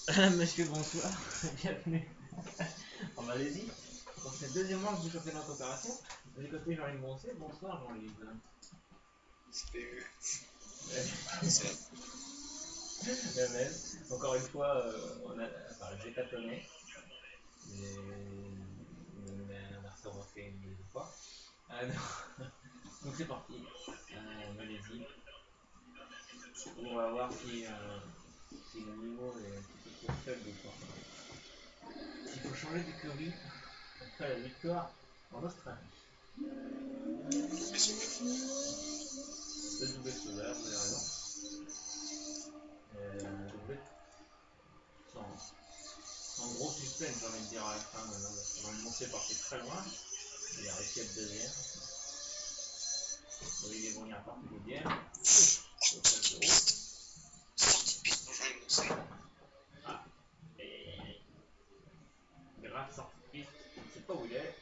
Monsieur, bonsoir, bienvenue en Malaisie. Donc c'est le deuxième manche du championnat de coopération. Du côté Jean-Yves Moncé, bonsoir Jean-Yves. Salut. Le même. Encore une fois, j'ai tâtonné. Ma soeur m'a fait une deuxième fois. Donc c'est parti. Malaisie. On va voir si le niveau est un petit peu trop faible ou pas. S'il faut changer d'écurie après la victoire en Australie. Le doublé de Sauveur, vous avez raison. Doublé sans gros suspense, j'ai envie de dire à la fin maintenant. Dans le Moncé partait très loin. Il a réussi à être deuxième. Olivier Bognard parti deuxième. Sortie de piste pour Jean-Yves Moncé. Ah, grave sortie de piste, on ne sait pas où il est.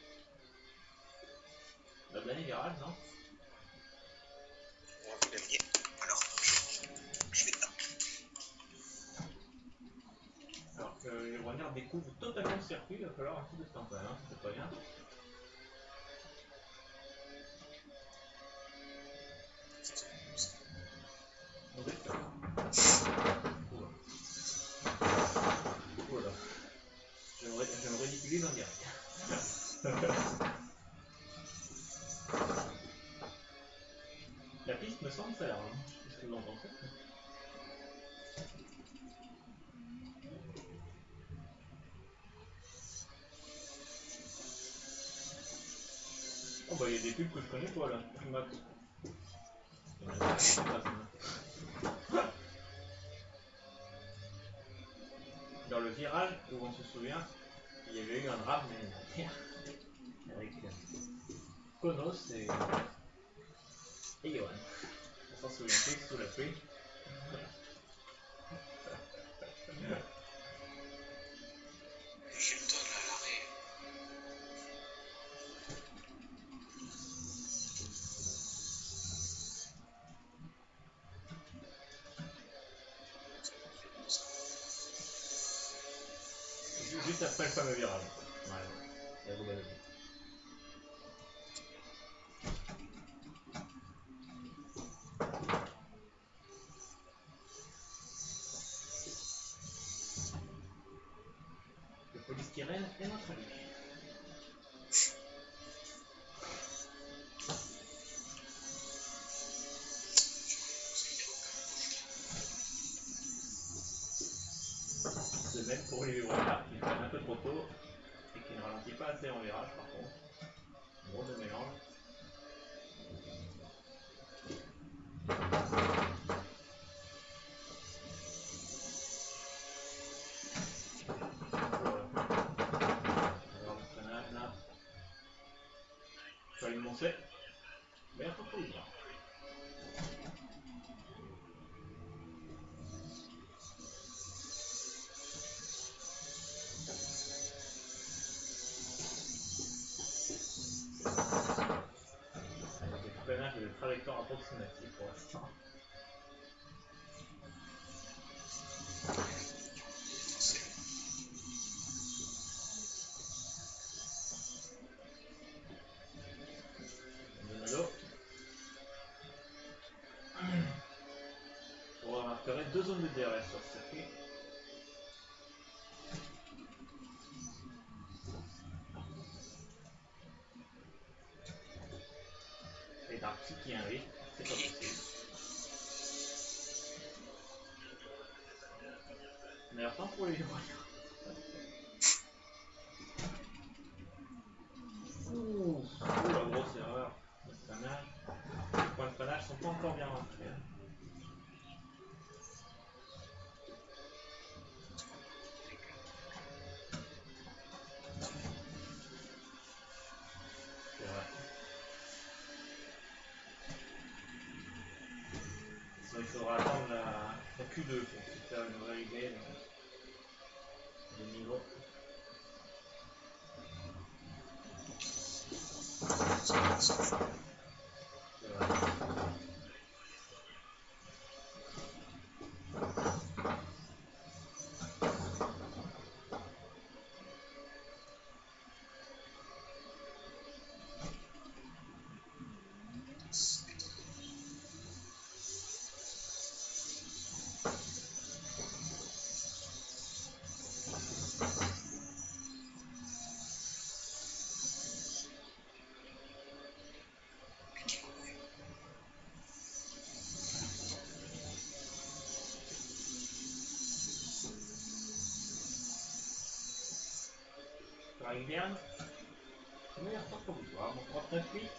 Le dernier virage, non? On va vous l'aviez. Alors, je vais là. Alors que les Bognard découvrent totalement le circuit, il va falloir un petit peu de temps quand même, hein, c'est pas bien. On déclare. Oula. Je me ridiculise en direct. La piste me semble faire, hein. Qu'est-ce que vous en pensez? Oh bah il y a des pubs que je connais pas là. Dans le virage où on se souvient, il y avait eu un drame avec Konos et Johan. On s'en souvient tous sous la pluie. Hilton à l'arrêt. Juste après le fameux virage. Ouais, la boule à l'œil. Le polystyrène est notre ami. De même pour les Bognard qui freine un peu trop tôt et qui ne ralentit pas assez en virage par contre. Gros de mélange. Alors le freinage là. Je vais aller monter. Mais un peu trop vite. Avec le freinage et le trajectoire approximatif pour l'instant. On remarquerait deux zones de DRS sur ce circuit. Et Darky qui invite, c'est pas possible. Meilleur temps pour les Bognard. Ouh, la grosse erreur de freinage. Les points de freinage sont pas encore bien rentrés. C'est vrai. Sinon, il faudra attendre la Q2 pour se faire une vraie idée de niveau. C'est vrai. Marie-Berne. Meilleur temps provisoire, mon 39,8.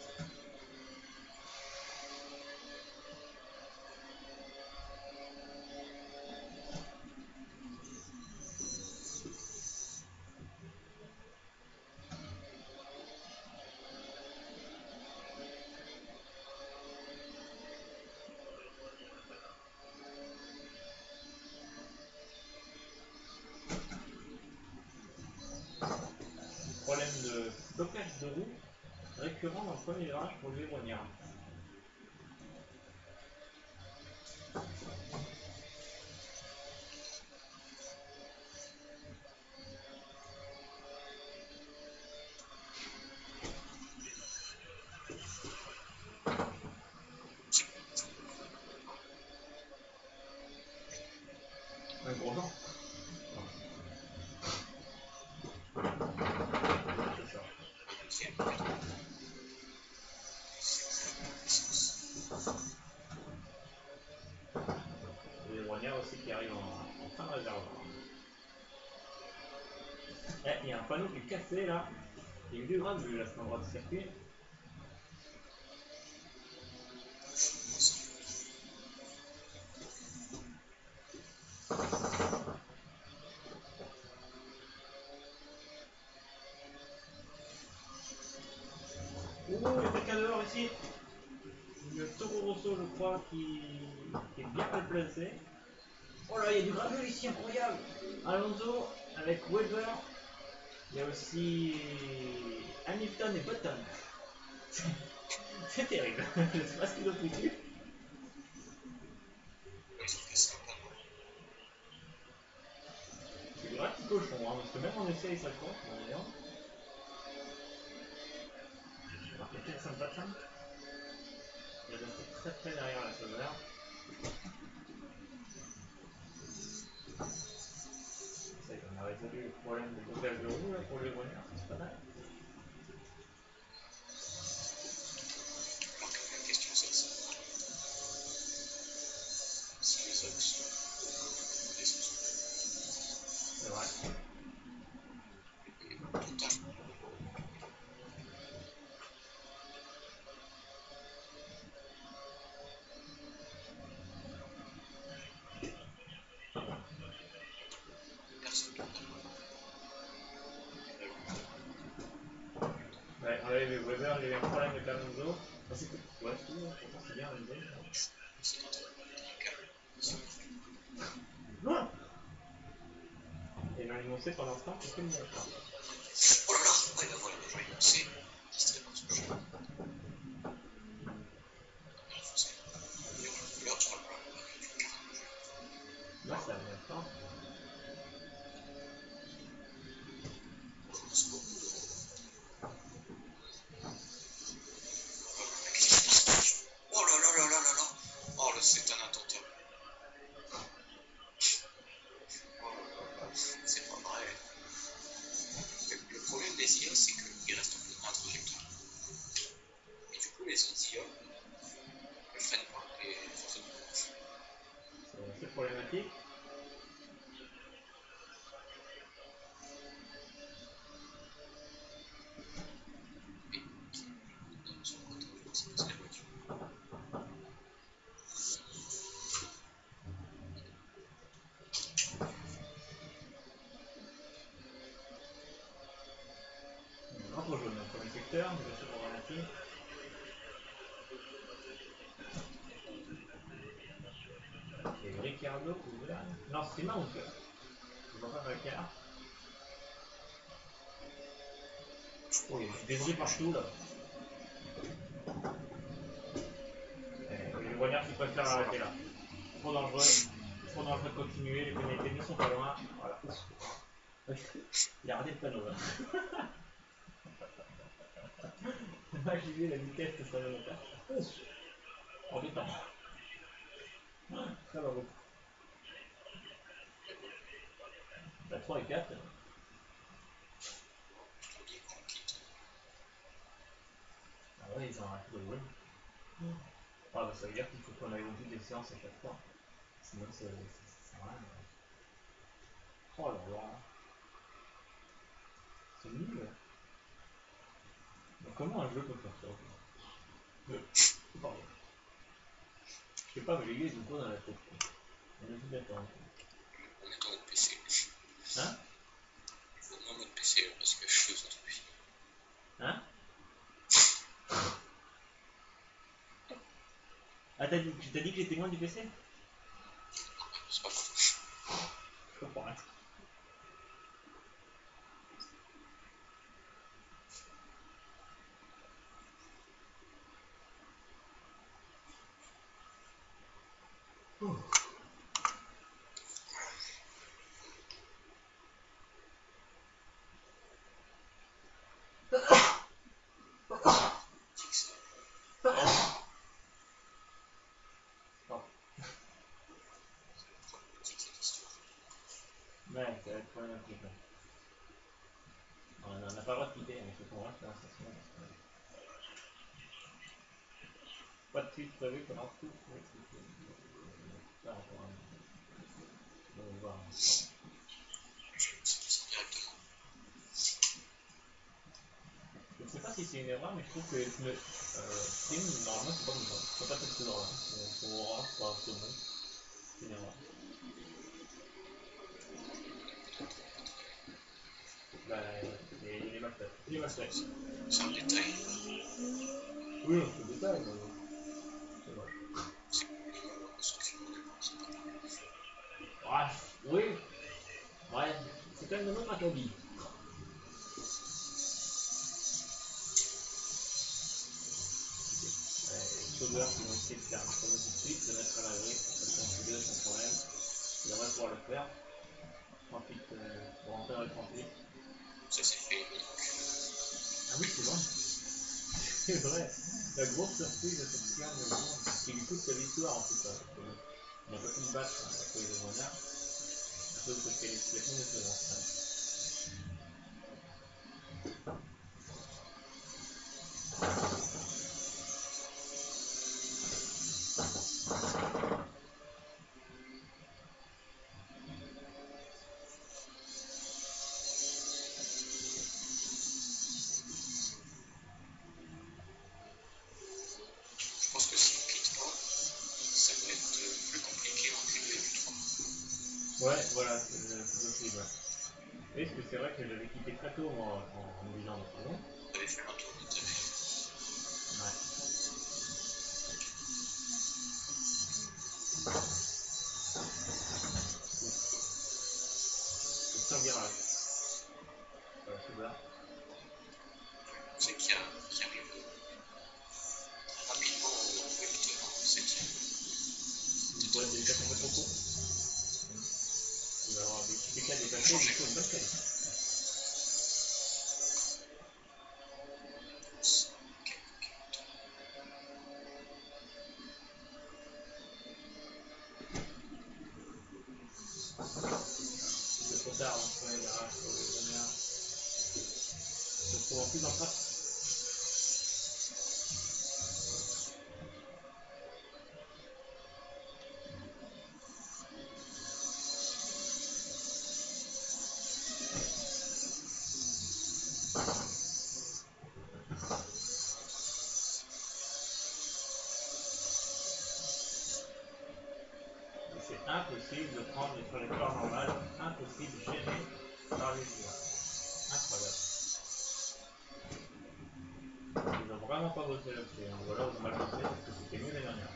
Problème de blocage de roue récurrent dans le premier virage pour le Lérognard. Un gros vent. C'est ça. Et les Lérognard aussi qui arrive en fin de réserve. Eh, il y a un panneau qui est cassé là. Il y a eu du grave vu à cet endroit de circuit. Oh, il y a quelqu'un dehors ici. Le Toro Rosso, je crois, qui est bien mal placé. Oh là, il y a du graveux ici, incroyable. Alonso avec Weber. Il y a aussi Hamilton et Button. C'est terrible. Je sais pas ce qu'ils ont foutu. C'est des vrais petits cochons, hein, parce que même en essai, ça compte. On va péter le Saint-Button. Il est resté très très derrière la sauveur. Ça y est, on a résolu le problème de blocage de roue là, pour les runners, c'est pas mal. La question c'est ça. Si les autres sont C'est vrai. totalement. Personne Ouais, on avait vu Weber, il y a eu un problème avec Alonso. Ah, c'est cool. Ouais, c'est cool, pourtant c'est bien Alonso. c'est notre Non. Et ils ont énoncé pour l'instant que c'est le montant. oh là là, ouais, bah voilà, je vais lancer. Distrait par ce jeu. Il faut ça. L'heure sur le plan. Là, c'est la même temps. Oh là là là là là là. Oh là, c'est un attentat. Oh là là, c'est pas vrai. Le problème des IA, c'est qu'il reste un trajectoire. Et du coup, les autres IA ne freinent pas et fonctionnent pas. C'est problématique. Sur le côté, c'est la voiture. Drapeau jaune dans le premier secteur, mais c'est problématique. Et Ricciardo ouvert. Non, c'est Maunke. Je vois pas Ricciardo. Oh, il y a du débris partout là. Les voignards qui préfèrent arrêter là. Trop dangereux de continuer, les pénalités ne sont pas loin. Voilà. Il a raté le panneau là. Imaginez la vitesse que ça va faire. Embêtant. Ça va beaucoup. La 3 et 4. Ah ouais, ils ont arrêté de rouler. Ah bah ça veut dire qu'il faut qu'on aille au bout des séances à chaque fois. Sinon ça sert à rien. Oh là là. C'est nul. Mais comment un jeu peut faire ça? Pardon. Je sais pas, mais les gars ils ont quoi dans la tête? On est tout d'accord. On est en mode PC. Hein? On est en mode PC parce que je suis aux entreprises. Hein? Ah, tu t'as dit que j'étais loin du PC? C'est pas faux. Je comprends rien. Ouais, ça va être quand même un petit peu. On n'a pas le droit de quitter, mais il faut qu'on reste dans la station. Pas de suite prévu pendant tout. Ça, encore un. On va voir. Je ne sais pas si c'est une erreur, mais je trouve que le stream, normalement, c'est pas comme ça. C'est pas cette couleur-là. Son orange, pas tout le monde. C'est une erreur. Bah, les mascottes. Les mascottes. C'est un détail. Oui, c'est le détail, mais c'est vrai. Ah, oui. Ouais, c'est quand même le même acabit. Les sauveurs qui vont essayer de faire un chrono tout de suite, de mettre à l'abri, comme ça on se deux sans problème. Ils devraient pouvoir le faire. 38, pour rentrer dans les 38. Ça c'est fait. Ah oui, c'est vrai. C'est vrai. La grosse surprise de cette ferme de jour, qui lui coûte sa victoire en tout cas. On n'a pas pu le battre à cause des renards, à cause de qualification de ce lancement. Je pense que s'il ne quitte pas, ça va être plus compliqué en Q2 et Q3. Ouais, voilà, c'est possible. Ouais. Oui, parce que c'est vrai que j'avais quitté très tôt moi, en disant de saison. On avait fait un tour de télé. Ouais. C'est sur virage. Super. C'est qui arrive rapidement au vecteur en 7ème. Une boîte de 4 trop court. Il va y avoir des cas dépassés, du coup une bonne qualité. C'est trop tard, on se met garage sur les dernières. Je se trouve en plus en face. C'est impossible de prendre les trajectoires normales, impossible, gêné par les joueurs. Incroyable. Ils n'ont vraiment pas bossé là-dessus, hein. Ou alors ils ont mal bossé parce que c'était mieux l'année dernière.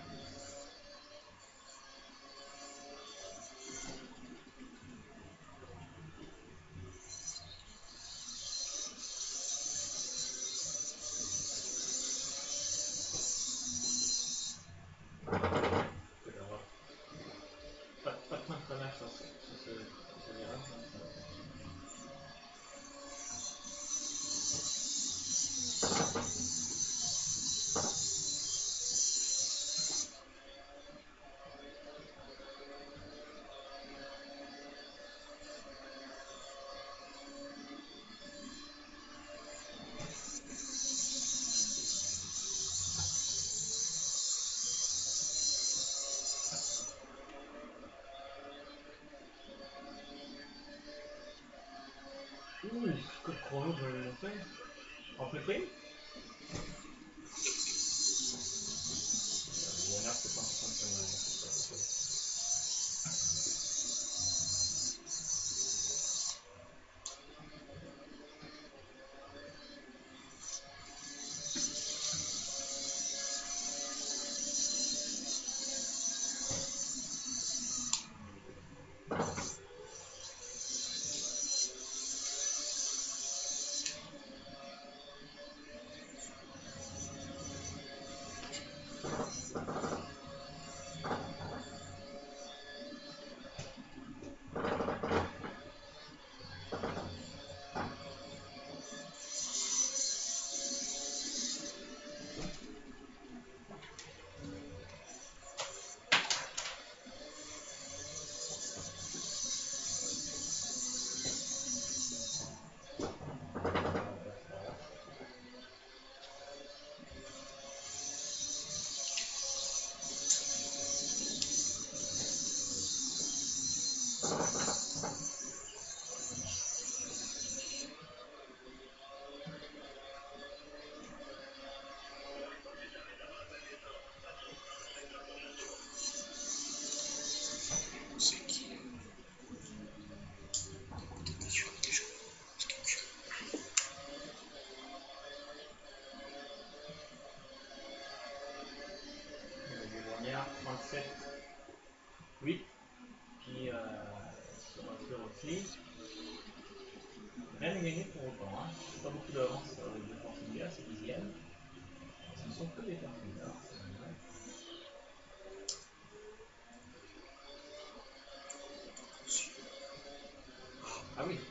C'est l'horreur. Pas de point de freinage sur ce virage, hein, ça va pas. coup, les codes chrono, je l'ai fait. En pré-prime Warner, c'est pas en train de faire. C'est qui sur déjà. Warner 37 8 qui se rassure aussi. Rien n'est gagné pour autant, hein. Pas beaucoup d'avance de Portugal, c'est 10ème. Ce ne sont que des Portugais, c'est normal. Ah oui.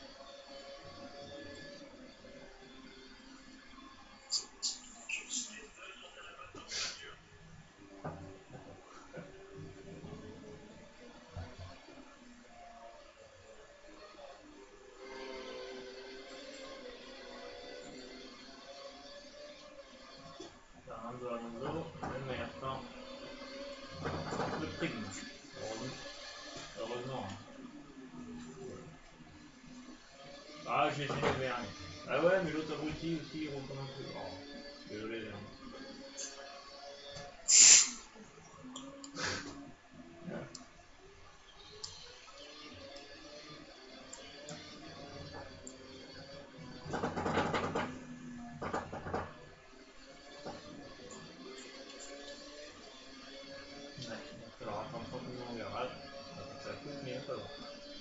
Fernando Alonso, le meilleur temps. Le prime. Heureusement. Ah, j'ai fait le vernis. Ah ouais, mais l'autre abruti aussi, il roule comme un peu. Oh, désolé, hein. Ouais, il va falloir attendre 30 minutes en garage. Ça coûte, mais il va falloir.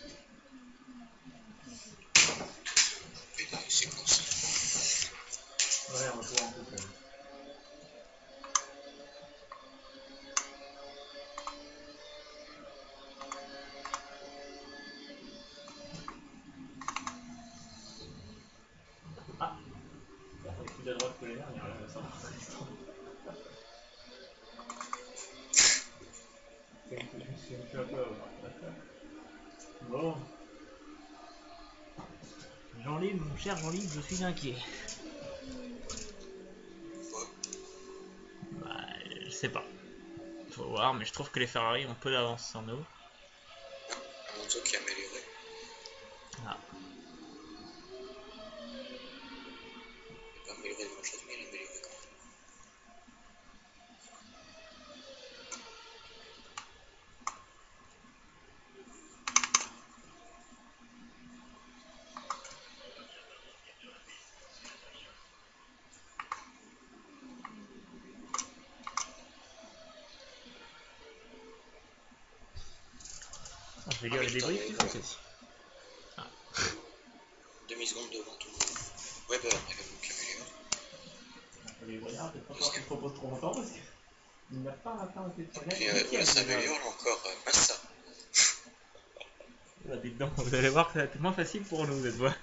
Et des séquences. Ouais, on retourne en couple. Ah, on est plus à droite que les dernières, là, ça va très distant. Je me suis un peu avoir. Bon. Jean-Lib, mon cher Jean-Lib, je suis inquiet. Bah, je sais pas. Faut voir, mais je trouve que les Ferrari ont peu d'avance sur nous. Alonso qui a amélioré. Ah. Il n'a pas amélioré grand chose, mais il a amélioré quand même. Je vais lire les débriefs du côté. Ah. Demi-seconde devant tout le monde. Weber également qui améliore. Les voyards, peut-être pas falloir qu'il se repose trop longtemps parce qu'il n'a pas atteint le Et puis ça améliore encore Massa. Là, dedans, vous allez voir que ça va être moins facile pour nous cette fois.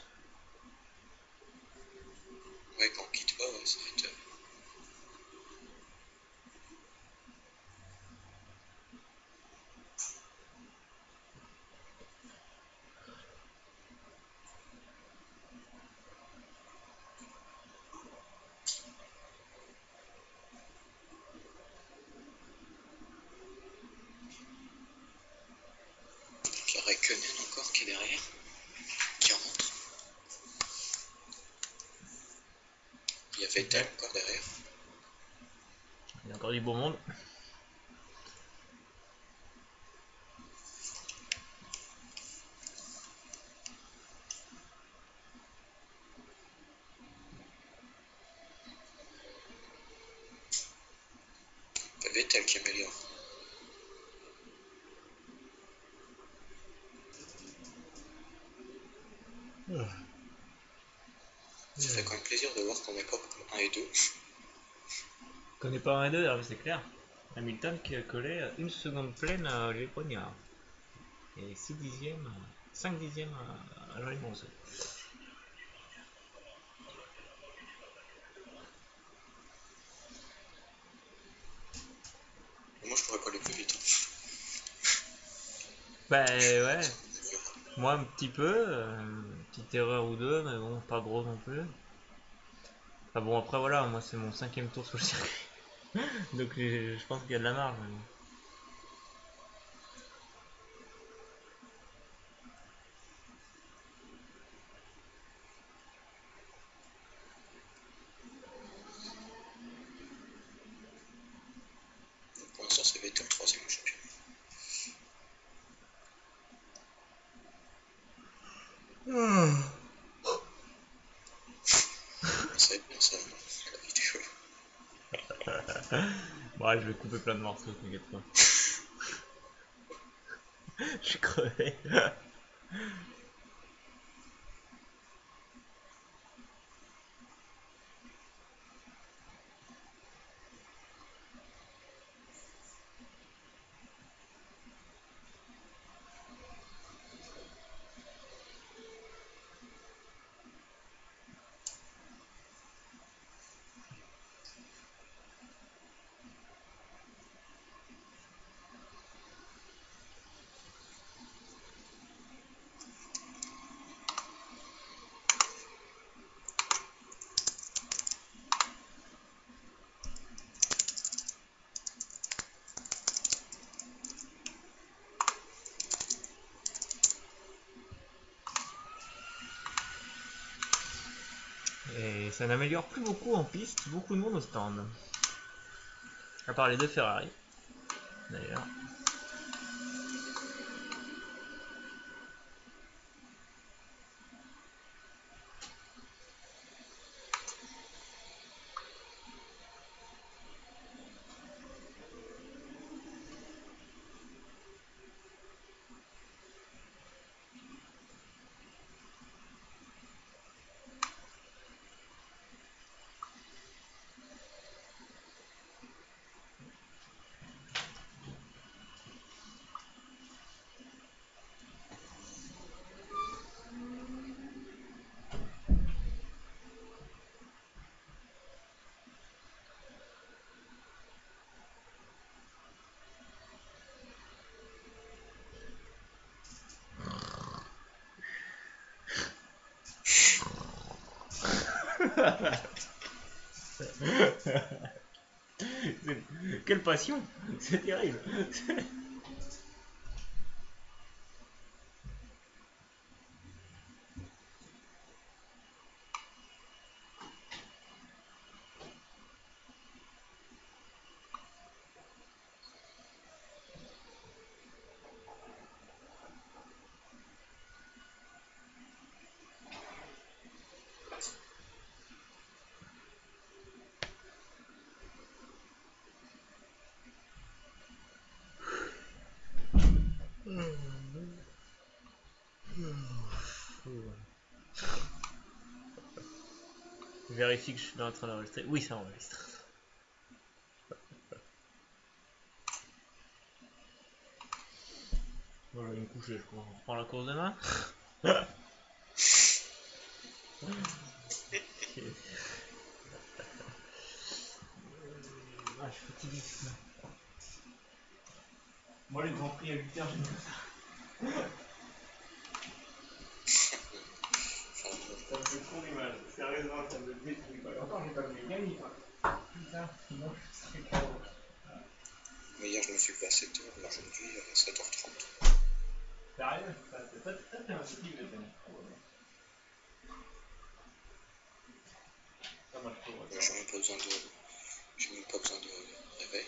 Ouais, quand on quitte pas, ouais, ça va être. Puis Raikkonen encore qui est derrière, qui remonte. Il y a Vettel encore derrière. Il y a encore du beau monde. Vettel qui améliore. Ça fait quand même plaisir de voir qu'on n'est pas comme 1 et 2. Qu'on n'est pas un et deux, c'est clair. Hamilton qui a collé 1 seconde pleine à Olivier Pognard. Et 6 dixièmes, 5 dixièmes à Jean-Louis Monceau. Moi je pourrais pas aller plus vite. Bah ouais, moi un petit peu, petite erreur ou deux, mais bon, pas gros non plus. Enfin bon, après voilà, moi c'est mon 5ème tour sur le circuit. Donc je pense qu'il y a de la marge. Mais bon. Pour l'instant c'est Vettel 3ème au championnat. Ça va être bien ça, la vidéo. Ouais, je vais couper plein de morceaux, t'inquiète pas. Je suis crevé. Et ça n'améliore plus beaucoup en piste, beaucoup de monde au stand. À part les deux Ferrari, d'ailleurs. Quelle passion! C'est terrible! Je vérifie que je suis en train d'enregistrer. Oui, ça enregistre. Bon, je vais me coucher, je crois. On reprend la course demain. Ah, je suis fatigué. Moi, les grands prix à 8h, j'aime pas ça. Ça me fait trop du mal. Sérieusement, ça me détruit. Et encore, j'ai pas vu les gagner, quoi. Putain, sinon, je serais KO. Mais hier je me suis levé à 7h, mais aujourd'hui à 7h30. Sérieux? Ça, t'es un style de tennis. Ah, moi, je trouve, J'ai même pas besoin de réveil.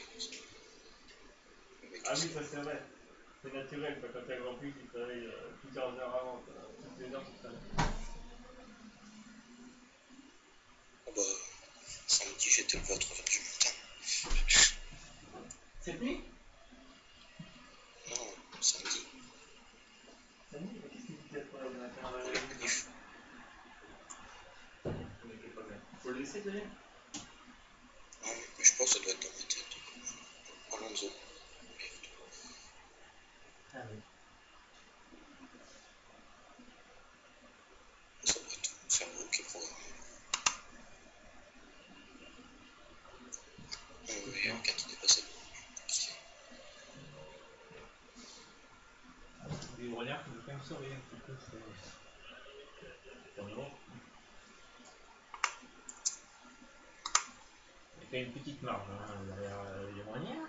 Ah oui, ça c'est vrai. C'est naturel, quoi. Quand t'es grand plus, tu te réveilles plusieurs heures avant. Toutes les heures, tu te réveilles. Oh bah, samedi, j'étais levé à 3h du matin. Cette nuit? Non, samedi, Cette nuit? Mais qu'est-ce que tu fais à 3h du matin dans la pour la manif. Mais t'es pas bien. Faut le laisser donner? Non, mais je pense que ça doit être dans ma tête. Alonso. Ah oui. Ça doit être mon cerveau qui est programmé. Et en 4 il est passé devant. Des grognards qui veulent quand même surveiller un petit peu. C'est en gros. Il y a quand même une petite marge derrière les grognards.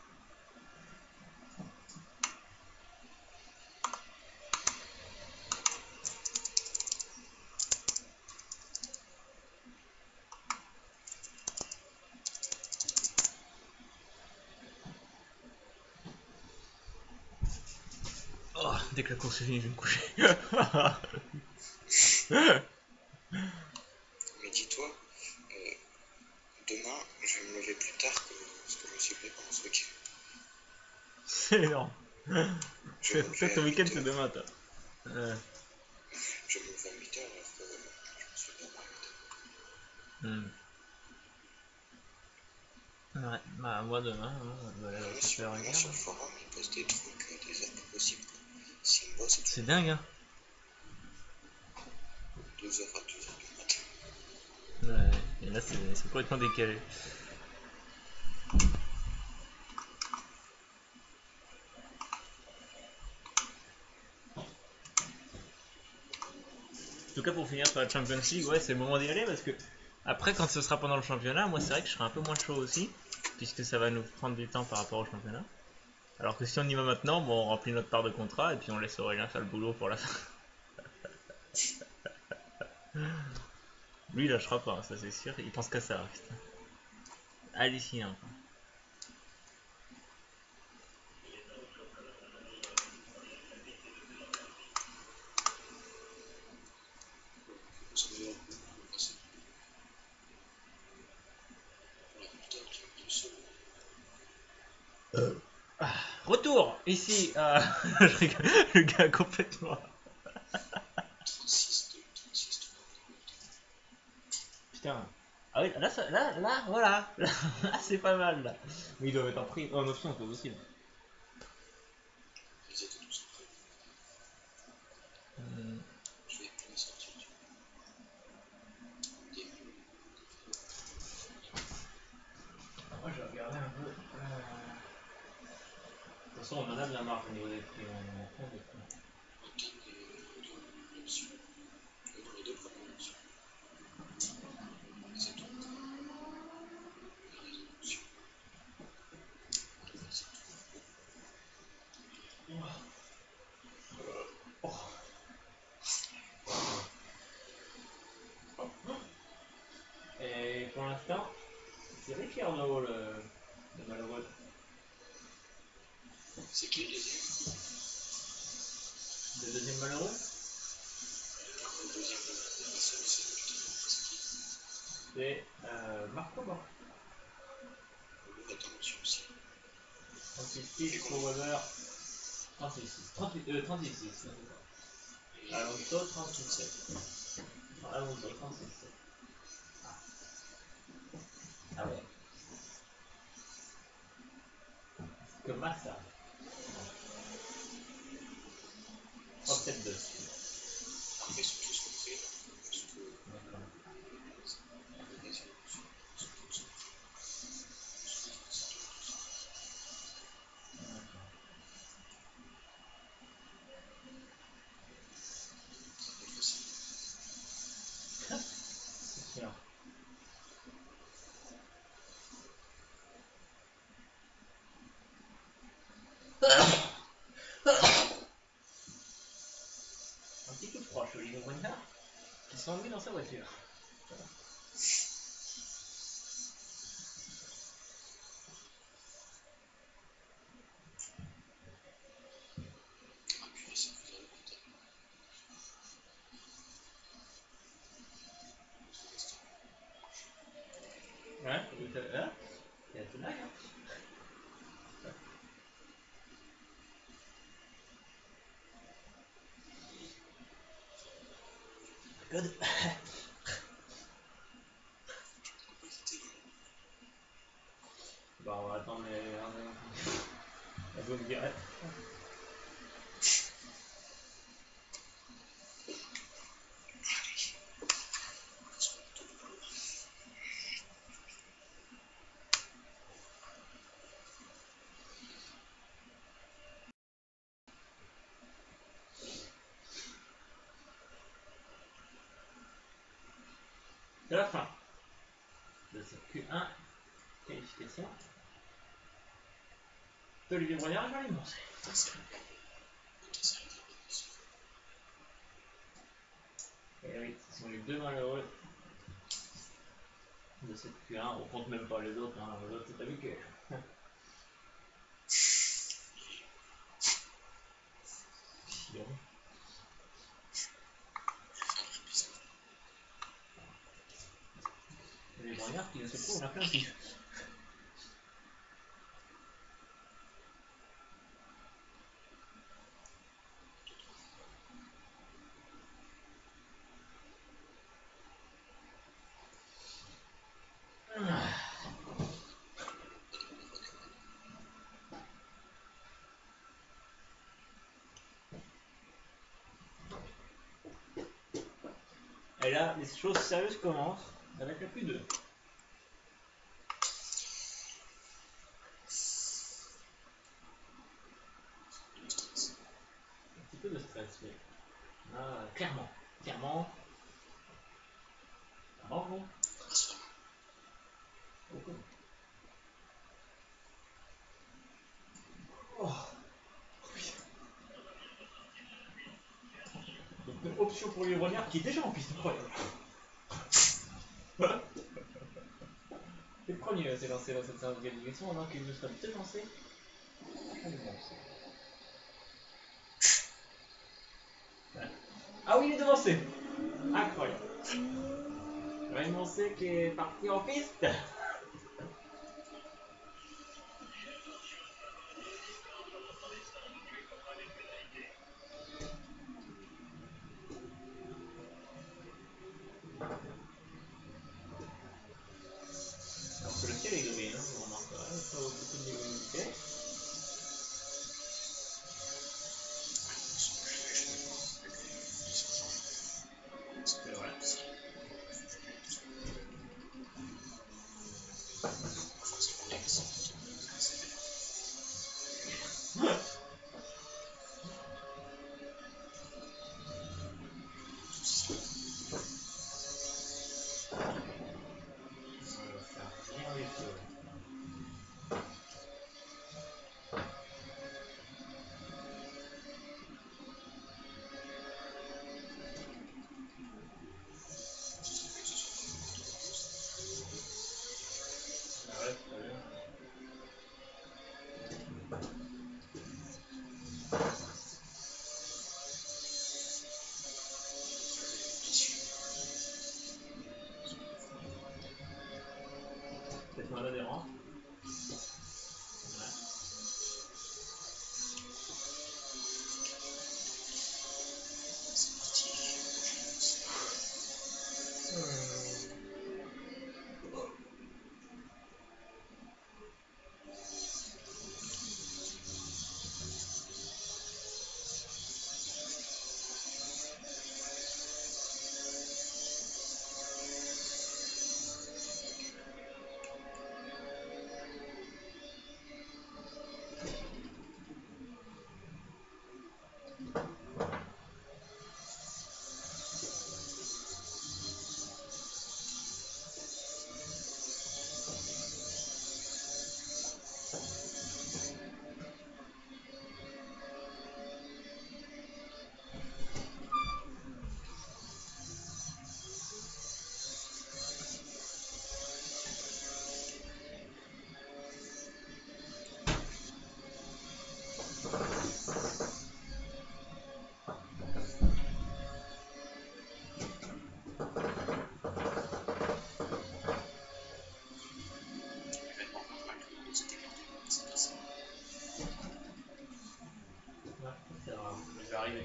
Oh, dès que la course est finie, je vais me coucher. Mais dis-toi, demain, je vais me lever plus tard que ce que je me suis levé pendant ce week-end. C'est énorme. Je vais me lever Toi, ton à week-end, 8 c'est heures. demain, toi. Je vais me lever à 8h alors que je me suis levé à 8h. Ouais, bah moi demain, Moi, sur le forum, ils postent des trucs à des heures pas possibles. Simba, c'est C'est dingue, hein. 2h à 2h du matin. Ouais, et là, c'est complètement décalé. En tout cas, pour finir sur la Champions League, ouais, c'est le moment d'y aller parce que après, quand ce sera pendant le championnat, moi, c'est vrai que je serai un peu moins chaud aussi, puisque ça va nous prendre du temps par rapport au championnat. Alors que si on y va maintenant, bon, on remplit notre part de contrat et puis on laisse Aurélien faire le boulot pour la fin. Lui, il lâchera pas, ça c'est sûr, il pense qu'à ça, putain. Hallucinant. Ça va être passé. Voilà, putain, tu me dis ça. Retour ici, je rigole, le gars complètement. 36, 2, 36, 3. Putain. Ah oui, là, voilà. Là, c'est pas mal, là. Mais ils doivent être en option, toi aussi. Là. Ils étaient tous prêts. Je vais les sortir du début. Moi, je vais regarder un peu. De toute façon, on en a de la marge au niveau des prix. On en prend des prix. Antenne et l'option. Dans les deux premières options. C'est tout. La résolution. C'est tout. Et pour l'instant, c'est Ricciardo le malheureux. C'est qui le deuxième? Le deuxième malheureux? Le deuxième, c'est qui? C'est Marco Borg. Le est en option aussi. 36 pour Weber. 36. Alonso 37. Alonso 36. Ah ouais. Que Massa. 37-2. Après, ils sont tous compris. Parce que D'accord. les résolutions sont toutes compris. Ça va être facile. C'est sûr. Un petit coup de froid chez Olivier Moinard qui s'ennuie dans sa voiture. Ouais, hein? Il y a tout là, hein? Code. Bon, on va attendre la zone directe. C'est la fin de cette Q1 qualification d'Olivier Brognard et Jean-Louis Moncey. Et oui, ce sont les deux malheureux de cette Q1. On compte même pas les autres, hein. Les autres c'est habituel. Les Brognards qui ne se trouvent rien plus. Et là, les choses sérieuses commencent avec la Q2. Un petit peu de stress, mais clairement. Bravo. Oh. Donc une option pour les Brognards qui est déjà en piste, incroyable. Le premier s'est lancé dans cette séance de qualification, alors qu'il nous serait peut-être lancé. Ah oui, il est devancé. Incroyable. Raymond C qui est parti en piste. Alors que le ciel est gris, hein, vous remarquerez, pas beaucoup de luminosité. C'est vrai. Rien du tout. Ah ouais, très bien. Peut-être mal adhérent. Ouais.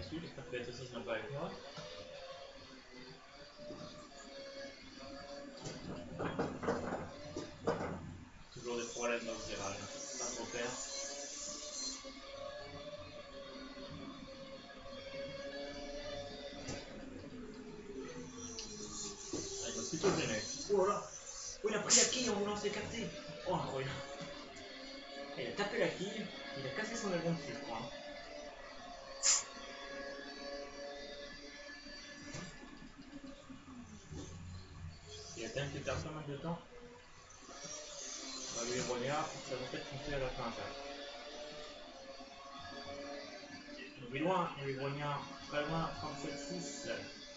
là-dessus, j'espère que les aussi sont pas avec moi. Toujours des problèmes dans ce virage, pas trop faire. Ah, il va plutôt gêner. Oh là là. Oh, il a pris la quille en voulant se capter. Oh, incroyable. Il a tapé la quille, il a cassé son avion dessus, je crois. Il a quand même fait perdre pas mal de temps. Lui, les brognards, ça va peut-être compter à la fin, ça. Il est loin, les brognards, très loin, 37-6.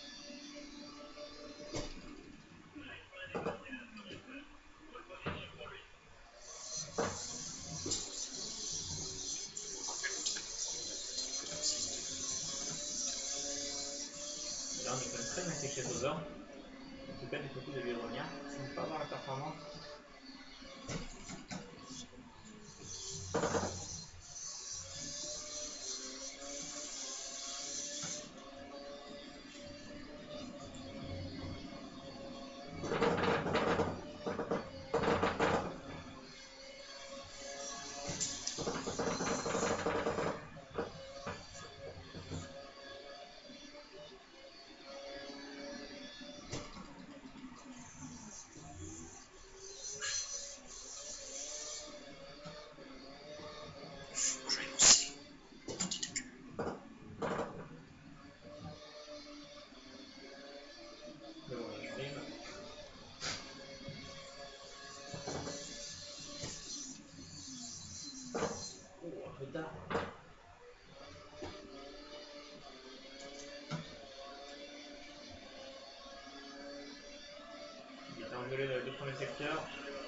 Et là, on est quand même très bien séché aux hommes. En tout cas, du côté de Véronia, ça ne pas avoir la performance. Il était engueulé dans les deux premiers secteurs.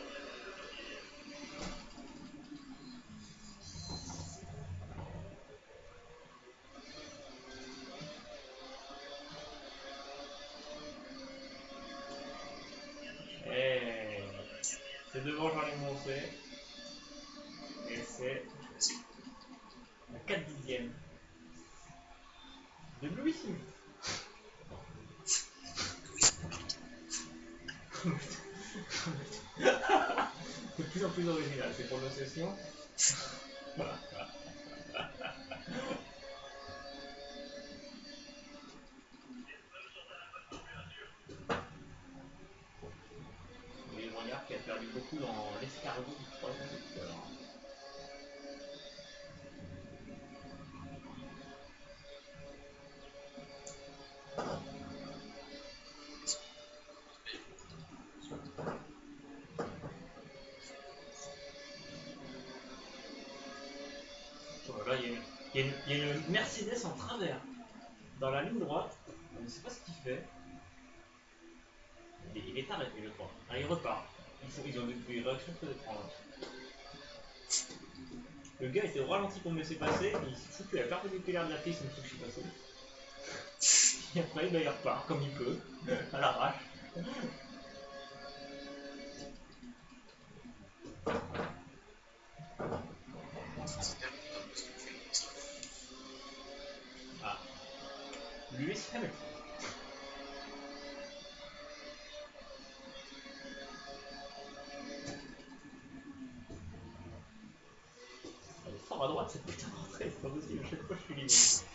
Et c'est devant Jean-Luc Moncé. Et c'est la 4 dixième de Louis Simon. De plus en plus original, ces prononciations. Et Moignard qui a perdu beaucoup dans l'escargot du troisième secteur. Là, il y a une Mercedes en travers dans la ligne droite. On ne sait pas ce qu'il fait. Il est arrêté, je crois. Ah, il repart. Ils ont des réactions très étranges. Le gars était au ralenti pour me laisser passer, et il s'est foutu à la perpendiculaire de la piste une fois que je suis passé. Et après, il repart comme il peut, à l'arrache. Ah. Lewis Hamilton. Elle est fort à droite cette putain d'entrée, c'est pas possible, chaque fois je suis limite.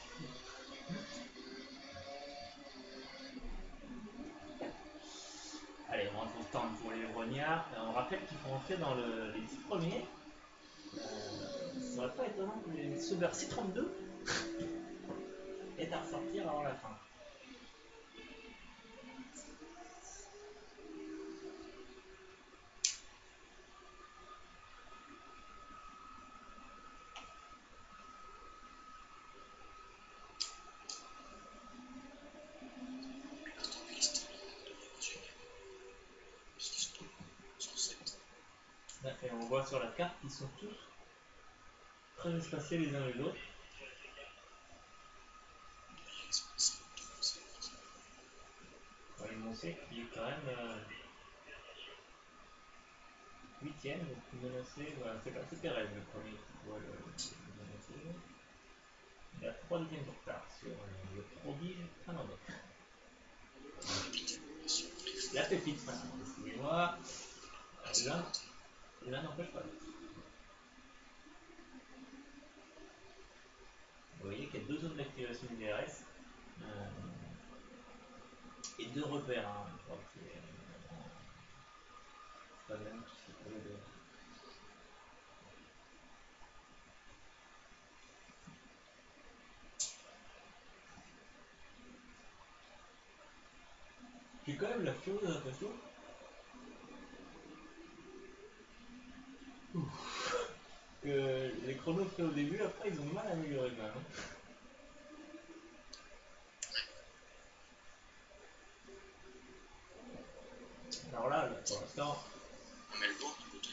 Allez, on retrouve temps pour les grognards. On rappelle qu'ils font entrer dans les 10 premiers. Ça serait pas étonnant que les Sauber C32 aient à ressortir avant la fin. Et on voit sur la carte qu'ils sont tous très espacés les uns les autres. Ils vont qu'il est quand même 8ème, donc menacé. Voilà, c'est Perez le premier qui doit le menacer. Il a 3 dixièmes de retard sur le prodige finlandais. La pépite finlandaise, excusez-moi. L'un n'empêche pas l'autre. Vous voyez qu'il y a 2 zones d'activation du DRS et 2 repères. Hein. Je crois que c'est pas le même qui fait pour les 2. J'ai quand même la chose l'impression que les chronos faits au début, après ils ont mal amélioré quand même. Alors là, pour l'instant, Melbourne,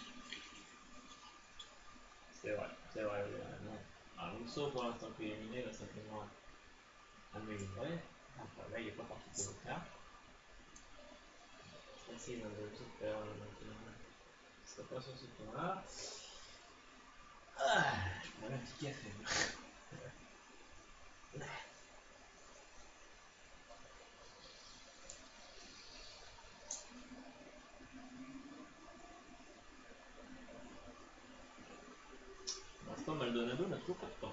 c'est vrai. Non. Alonso pour l'instant qui est éliminé, va simplement améliorer. Enfin, là il n'est pas parti pour le faire. Je sais pas s'il va le faire maintenant. Ce sera pas sur ce point-là. Ah, je prends un petit café. Pour l'instant, Maldonado n'a toujours pas de temps.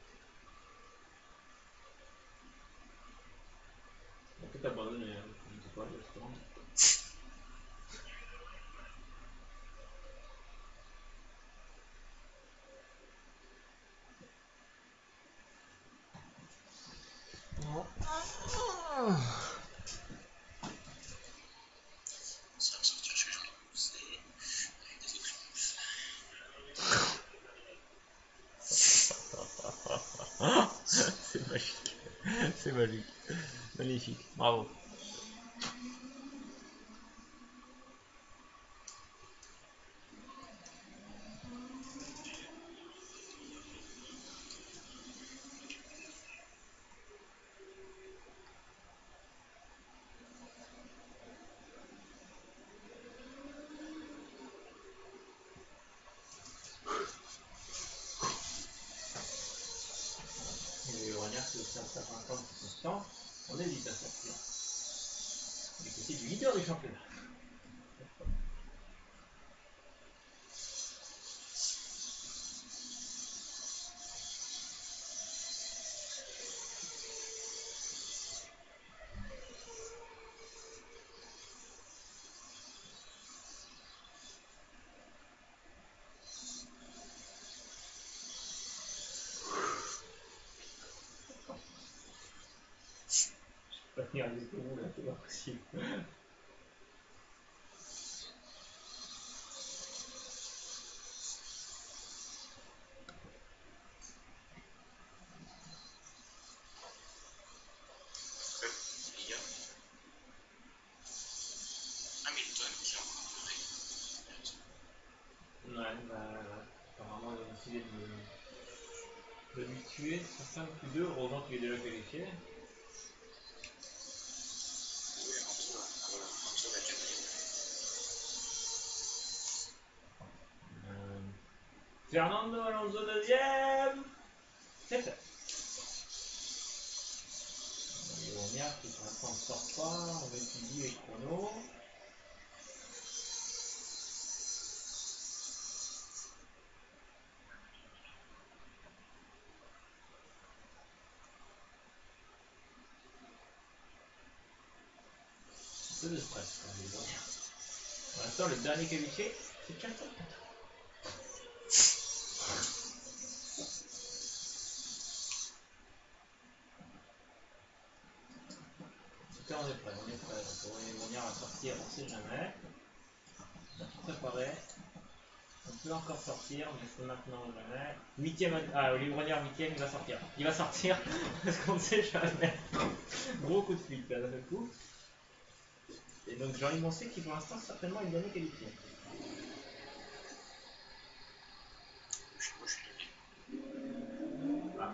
Il a peut-être abandonné, hein. Je ne sais pas, le restaurant. ça va sortir chez Jean Poussé avec des options. C'est magique. C'est magique. Magnifique. Bravo. Et on regarde que c'est un certain temps qui se temps, on hésite à sortir. Du côté du leader du championnat. Je vais pas tenir jusqu'au bout là, c'est pas possible. Il y a Hamilton qui a encore Ouais, bah, apparemment ils ont décidé de lui tuer sur 5 plus 2, heureusement qu'il est déjà qualifié. oui, Alonso l'a déjà gagné. Fernando Alonso deuxième. C'est fait. Les Woniak qui pour l'instant ne sortent pas, on étudie les chronos. Un peu de stress quand même, les Woniak. Pour l'instant, le dernier qualifié, c'est 4 ans. On est prêt. Pour les Woniak à sortir, on sait jamais. On a tout préparé. On peut encore sortir, mais c'est maintenant ou jamais. 8ème, Olivier Brognard 8ème, il va sortir, parce qu'on ne sait jamais. Gros coup de flic là, d'un coup. Et donc Jean-Yves Moncé qui pour l'instant certainement est le dernier qualifié. Moi, je suis Ah.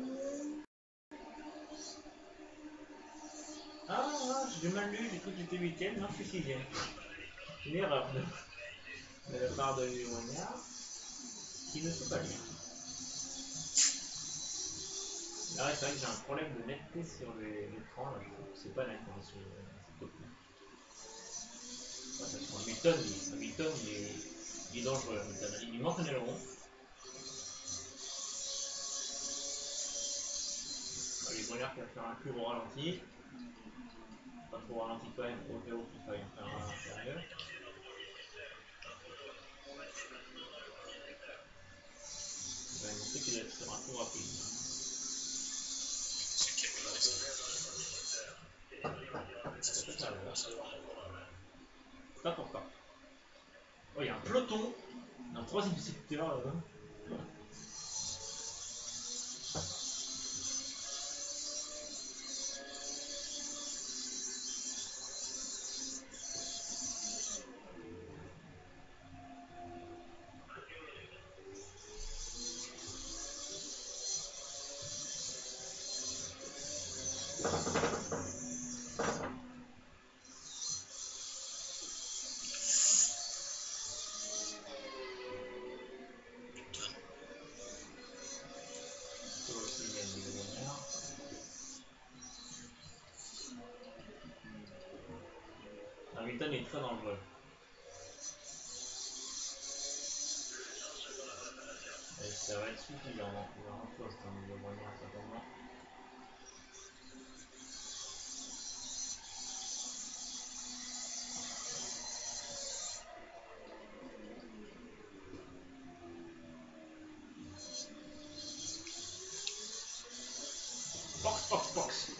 Ah, j'ai mal lu, j'ai cru que j'étais 8ème, non je suis 6ème. Une erreur de la part de Olivier Brognard, qui ne sait pas lire. Là, c'est vrai que j'ai un problème de netteté sur l'écran. Là, je trouve que c'est pas net hein, sur cette copie. Ouais, parce Hamilton, il est dangereux. Hamilton. Il lui manque un aileron. Les Bonheur qui va faire un plus gros ralenti. Pas trop ralenti quand même, au cas où il faille en faire un inférieur. Il va montrer qu'il est sur un tour rapide. C'est quel C'est important. Oh, il y a un peloton, un troisième secteur là-bas. Hamilton est très dangereux. Et ça va être suffisant. Il va en poste au niveau moyen certainement. Box.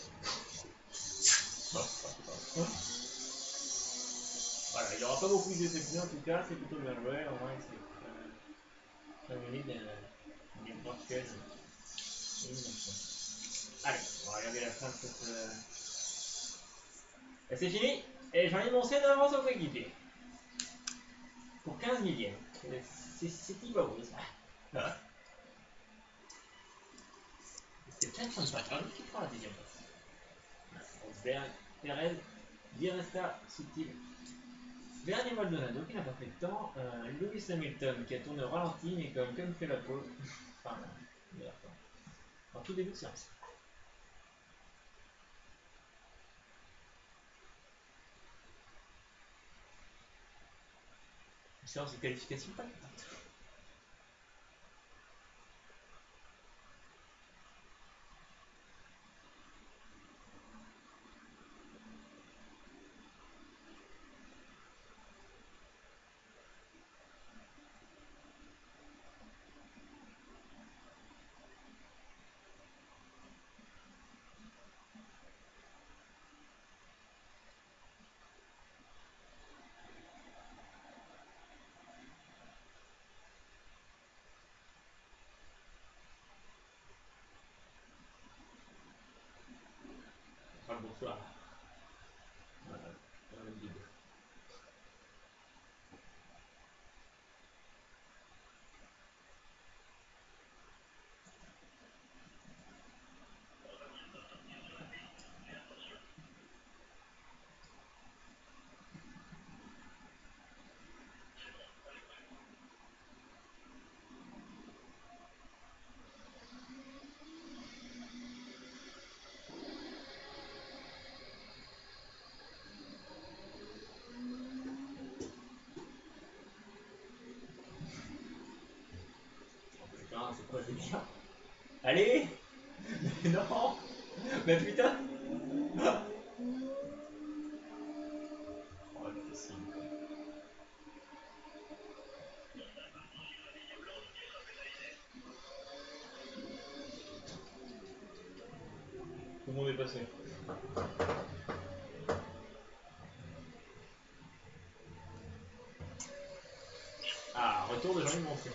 Voilà, il n'y aura pas beaucoup de déceptions en tout cas, c'est plutôt bien joué, au moins c'est très minute d'une partielle. Allez, on va regarder la fin de cette. Et c'est fini, et j'en ai mon 7 d'avance au coéquipier. Pour 15 millièmes. C'est Tibaoui ça. C'est Jackson Patton qui prend la deuxième place. Rosberg, Perez, Di Resta, Sutil. Dernier Maldonado qui n'a pas fait de temps. Lewis Hamilton qui a tourné au ralenti mais qui a quand même fait la pole. Enfin, meilleur temps. En tout début de séance. Une séance de qualification pas. Enfin, bonsoir. Voilà, dans le guide. Putain, c'est quoi ce délire? Allez. Non. Mais putain. Oh, impossible. Tout le monde est passé. Ah, retour de Jean-Yves Montier.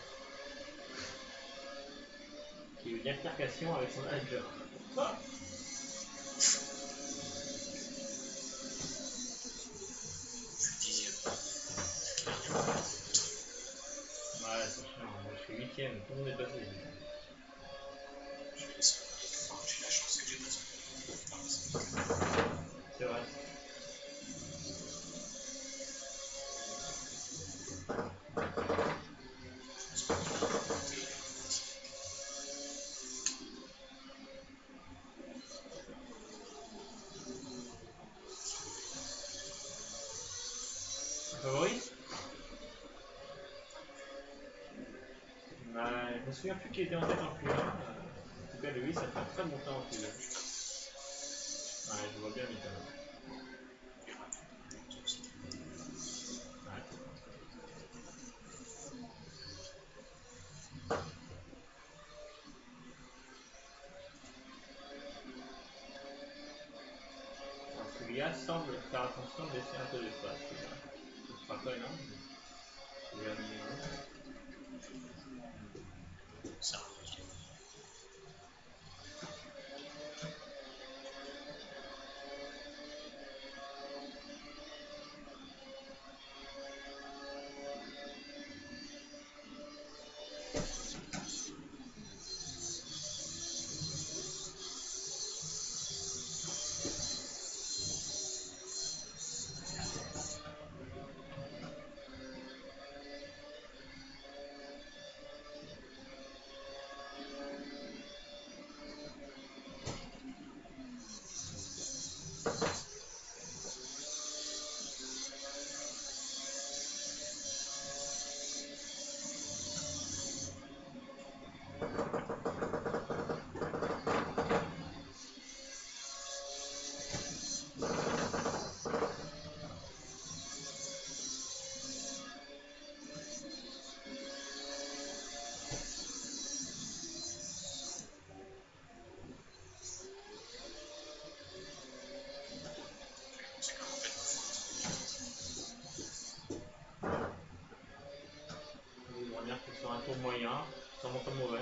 Qui a eu une altercation avec son manager. Ah. Ouais, c'est chiant. Moi, je suis 8ème. Tout le monde est passé. J'ai la chance que j'ai pas ça. C'est vrai. souviens plus qui était en tête en Q1. En tout cas, lui, ça fait un très bon temps en Q2. Ouais, je vois bien Mika. Ouais. Alors, celui-là semble faire attention de laisser un peu d'espace. Ce sera pas énorme, mais c'est déjà un minimum. Ça, c'est quand même pas Les Brunières qui sont un tour moyen, sûrement pas mauvais.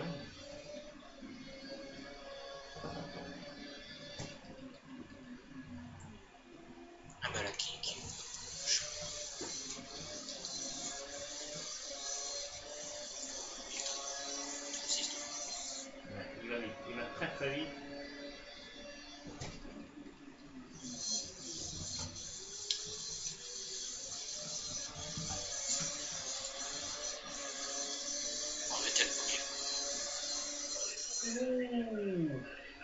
ah bah la kick. Ouais, il va très très vite. On mettait le premier. Ouh.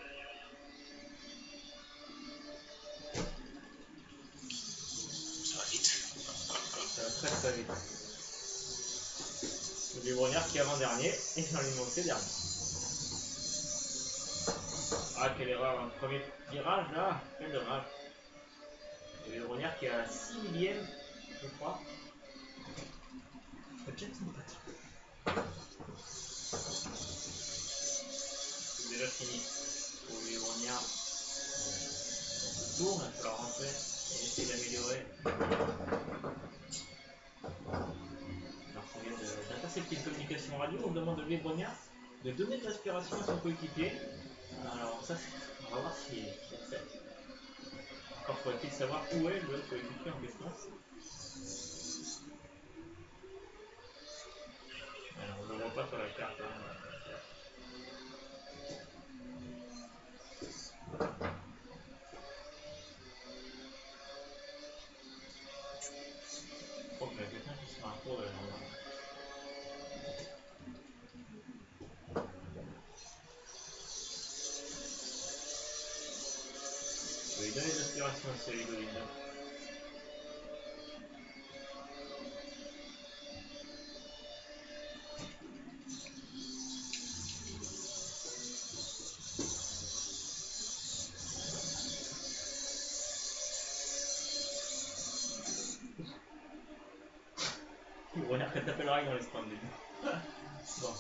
Ça va vite. Ça va très très vite. Les Brunières qui est avant-dernier et Jean-Louis dernier. Ah, quelle erreur, un premier virage là, quel dommage. Et les Brunières qui est à 6 millièmes, je crois. C'est déjà fini. Pour les Brunières, tourne, il va falloir rentrer et essayer d'améliorer. Alors, on vient d'intercepter une communication radio, on demande à Olivier Brognard de donner de l'inspiration à son coéquipier. Alors, ça, on va voir s'il accepte. Encore faut-il savoir où est le coéquipier en question. Alors, on ne le voit pas sur la carte. Hein. Je crois qu'il y a quelqu'un qui se fait un tour de la normale. Je vais lui donner de l'inspiration à celui de Linda. Il va dire qu'elle t'appellera dans les stands. Bon.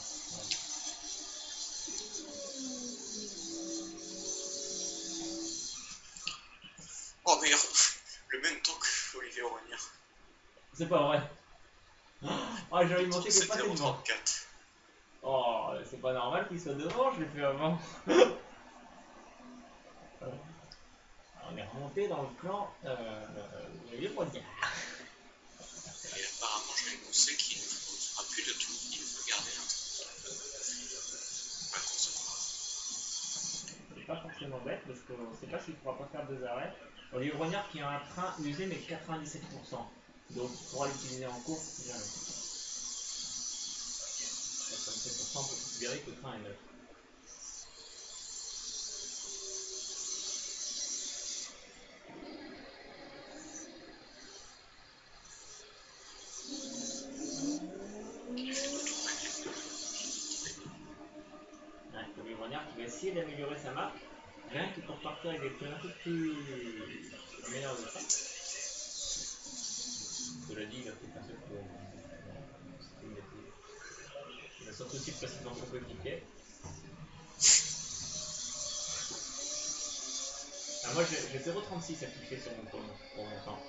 Oh merde, le même temps que Olivier Aurélien. C'est pas vrai. Ah, j'ai alimenté que pas devant. 34. Oh, c'est pas normal qu'il soit devant, je l'ai fait avant. On est remonté dans le clan les Brunières. Et apparemment, j'ai annoncé qu'il ne fera plus de tout, il veut garder un C'est pas forcément bête parce qu'on sait pas s'il pourra pas faire 2 arrêts. Olivier Brognard qui a un train usé mais 97%. Donc il pourra l'utiliser en course si jamais. 97% pour considérer que le train est neuf. essayer d'améliorer sa map, rien que pour partir avec des points un peu plus meilleurs de ça. Cela dit, il a peut-être un seul pour c'était négatif. Il a surtout aussi passé dans son coéquipier. Ah, moi j'ai 0,36 affiché sur mon chrono pour mon temps.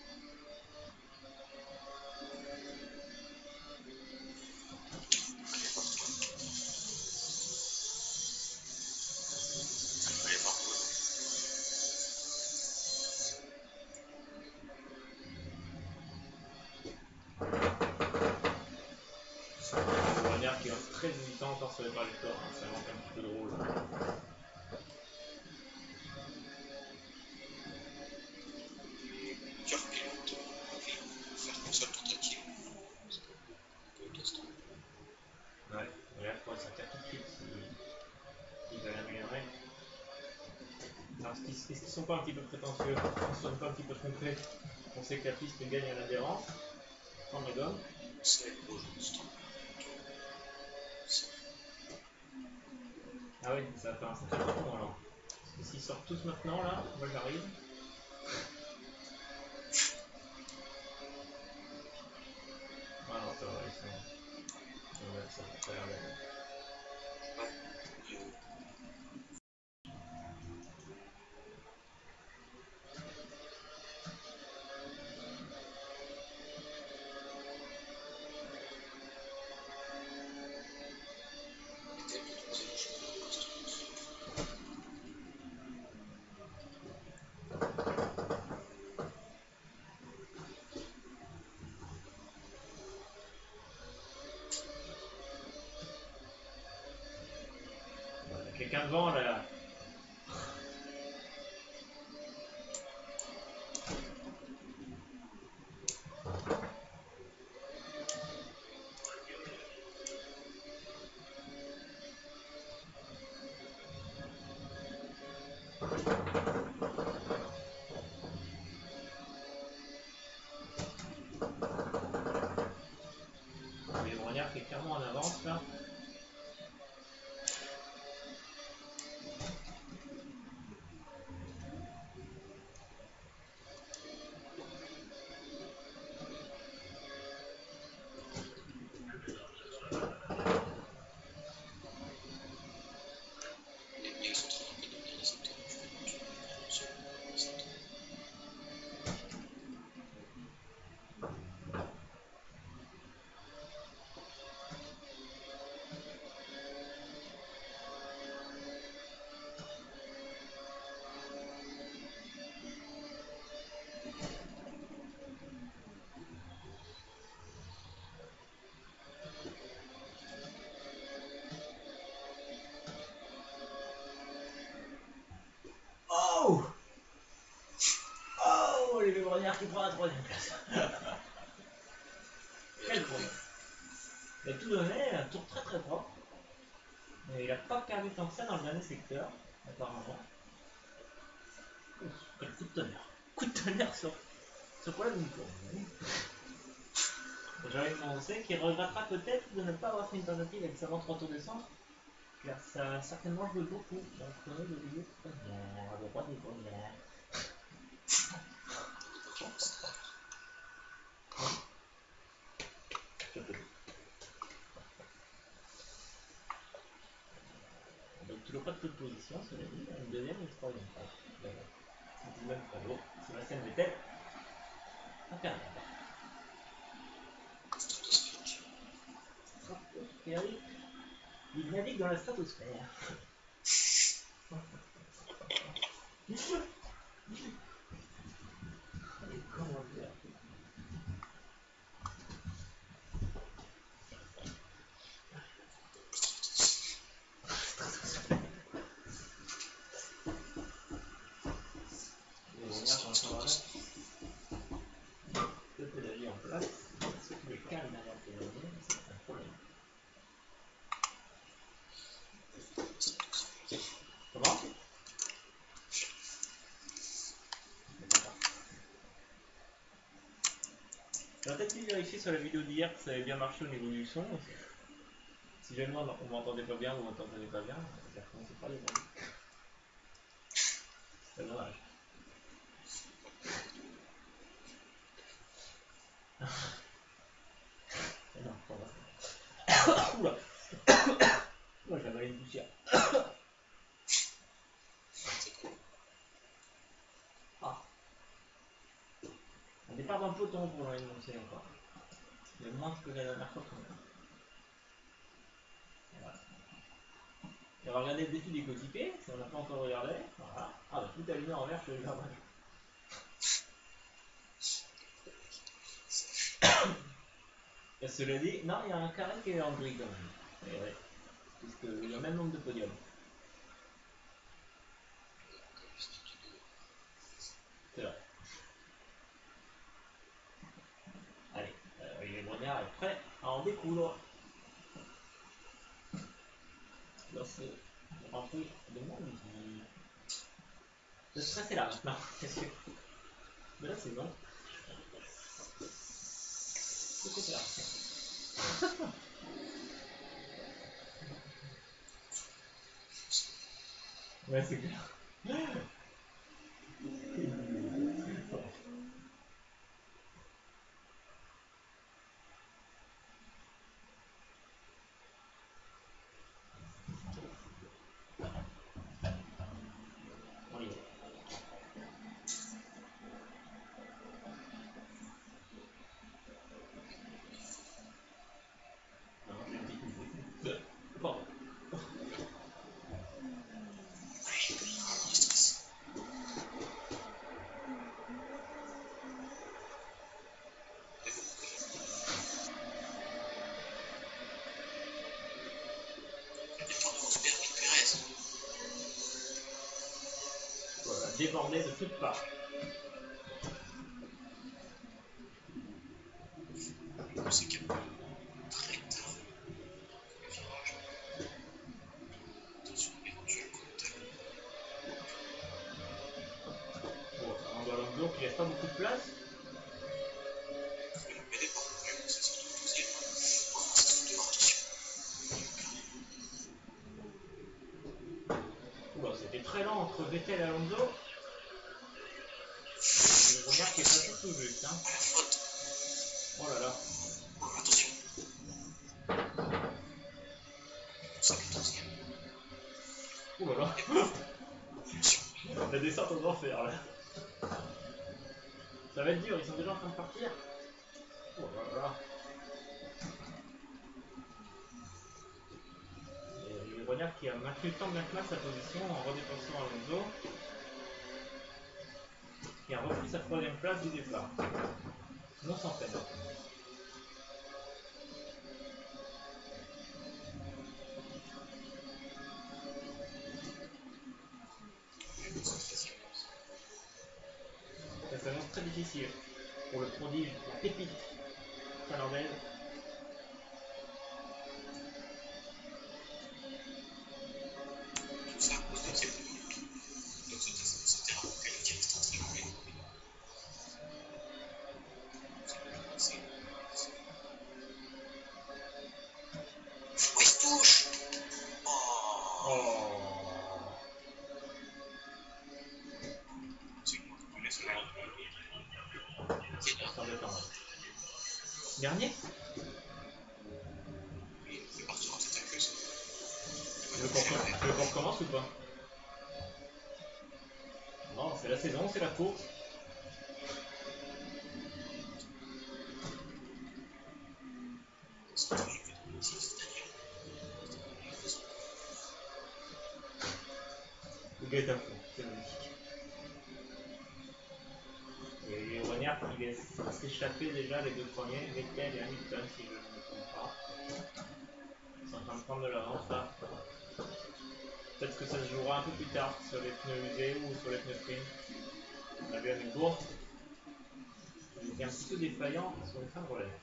On va dire qu'il reste très hésitant encore sur les trajectoires, hein, ça manque un petit peu de rôle. Faire une seule tentative. Ouais, là il faudrait sortir tout de suite s'ils veulent l'améliorer. Alors est-ce qu'ils sont pas un petit peu prétentieux, est-ce qu'ils sont pas un petit peu trompés? On sait que la piste gagne en adhérence, prendre la gomme. C'est beau, juste. Ah oui, ça va faire un sacré bouton alors. Parce que s'ils sortent tous maintenant là, moi j'arrive. Ah non, ça va, ils sont. Ouais, ça va pas l'air d'aller. Quelqu'un devant là. Les Brognard qui est clairement en avance là. Oh! Oh! Les Brognard qui prend la troisième place. Quel problème. Il a tout donné, un tour très très propre. Mais il a pas perdu tant que ça dans le dernier secteur, apparemment. Quel coup de tonnerre. Coup de tonnerre sur quoi le micro. J'avais pensé qu'il regrettera peut-être de ne pas avoir fait une tentative avec seulement 3 tours d'essence, car ça a certainement joué beaucoup dans le chrono de vidéo première, à droite des premières. Donc toujours pas de toute position, cela dit, une deuxième et une troisième place. C'est du même chrono, Sébastien Vettel. Impeccable. Stratosphérique. Il navigue dans la stratosphère. Comment faire? Les Brognard sont encore là. Le pédalier en place. Ceux qui les calent derrière le pédalier, c'est un problème. Comment? J'aurais peut-être dû vérifier sur la vidéo d'hier que ça avait bien marché au niveau du son. Si jamais on m'entendait pas bien ou on m'entendait pas bien, ça commençait par les bons. C'est dommage. Non, pas vrai. Oula. Moi j'ai avalé une poussière. Ah. On départ d'un peloton pour l'annoncer encore. Mais moins que la dernière fois quand même. Voilà. Et on va regarder le défi des coéquipiers, si on n'a pas encore regardé. Voilà. Ah bah tout allumé en vert, je vais le jardin. Et cela dit, non, il y a un carré qui est en gris quand même. Et ouais. Puisqu'il y a le même nombre de podiums. C'est vrai. Allez, Olivier Brognard est prêt à en découdre. Là, c'est rempli de monde. Le stress est là maintenant, c'est sûr. Mais là, c'est bon. C'est là. Ouais, c'est clair. On y va. Non, j'ai une difficulté. Bon. Voilà, débordé de toutes parts. C'est qu'il y a très tard le virage. Attention, éventuel contact. Bon, on doit l'enveloppe qui laisse pas beaucoup de place. Mais les portes, c'est surtout le deuxième. Oh, c'est tout attention. Oula, c'était très lent entre Vettel et Alonso. Je regarde qui est passé tout juste. Hein. À la faute. Oh là là. Oh, attention. C'est le deuxième. Oh là là. La descente aux enfers là. Ça va être dur, ils sont déjà en train de partir. Oh là là. Et le Brognard qui a maintenu le temps de mettre mal sa position en redépassant Alonso. Qui a repris sa troisième place du départ. Non sans peine. Ça s'annonce très difficile pour le prodige, la pépite finlandaise. Tout ça à cause de Thiago. Donc c'était un qualifié extrêmement bien. Oh, il se touche. Oh. C'est moi qui connais ce là. C'est embêtant. Dernier. Oui, c'est parti en tête à queue. Tu veux qu'on recommence ou pas? Non, c'est la saison, c'est la course. Le gars est à fond, c'est magnifique. Et Brognard qui laisse s'échapper déjà les deux premiers, Vettel et Hamilton si je ne me trompe pas. Ils sont en train de prendre de l'avance là. Peut-être que ça se jouera un peu plus tard sur les pneus usés ou sur les pneus sprint. On a vu Hamilton. Il était un petit peu défaillant sur les fins de relais.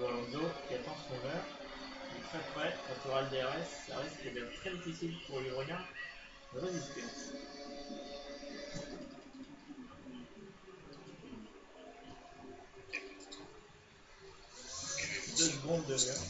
voit Alonso qui attend son heure. Il est très près. Quand il aura le DRS, ça risque d'être très difficile pour les Ivoiriens de résister. 2 secondes de mieux.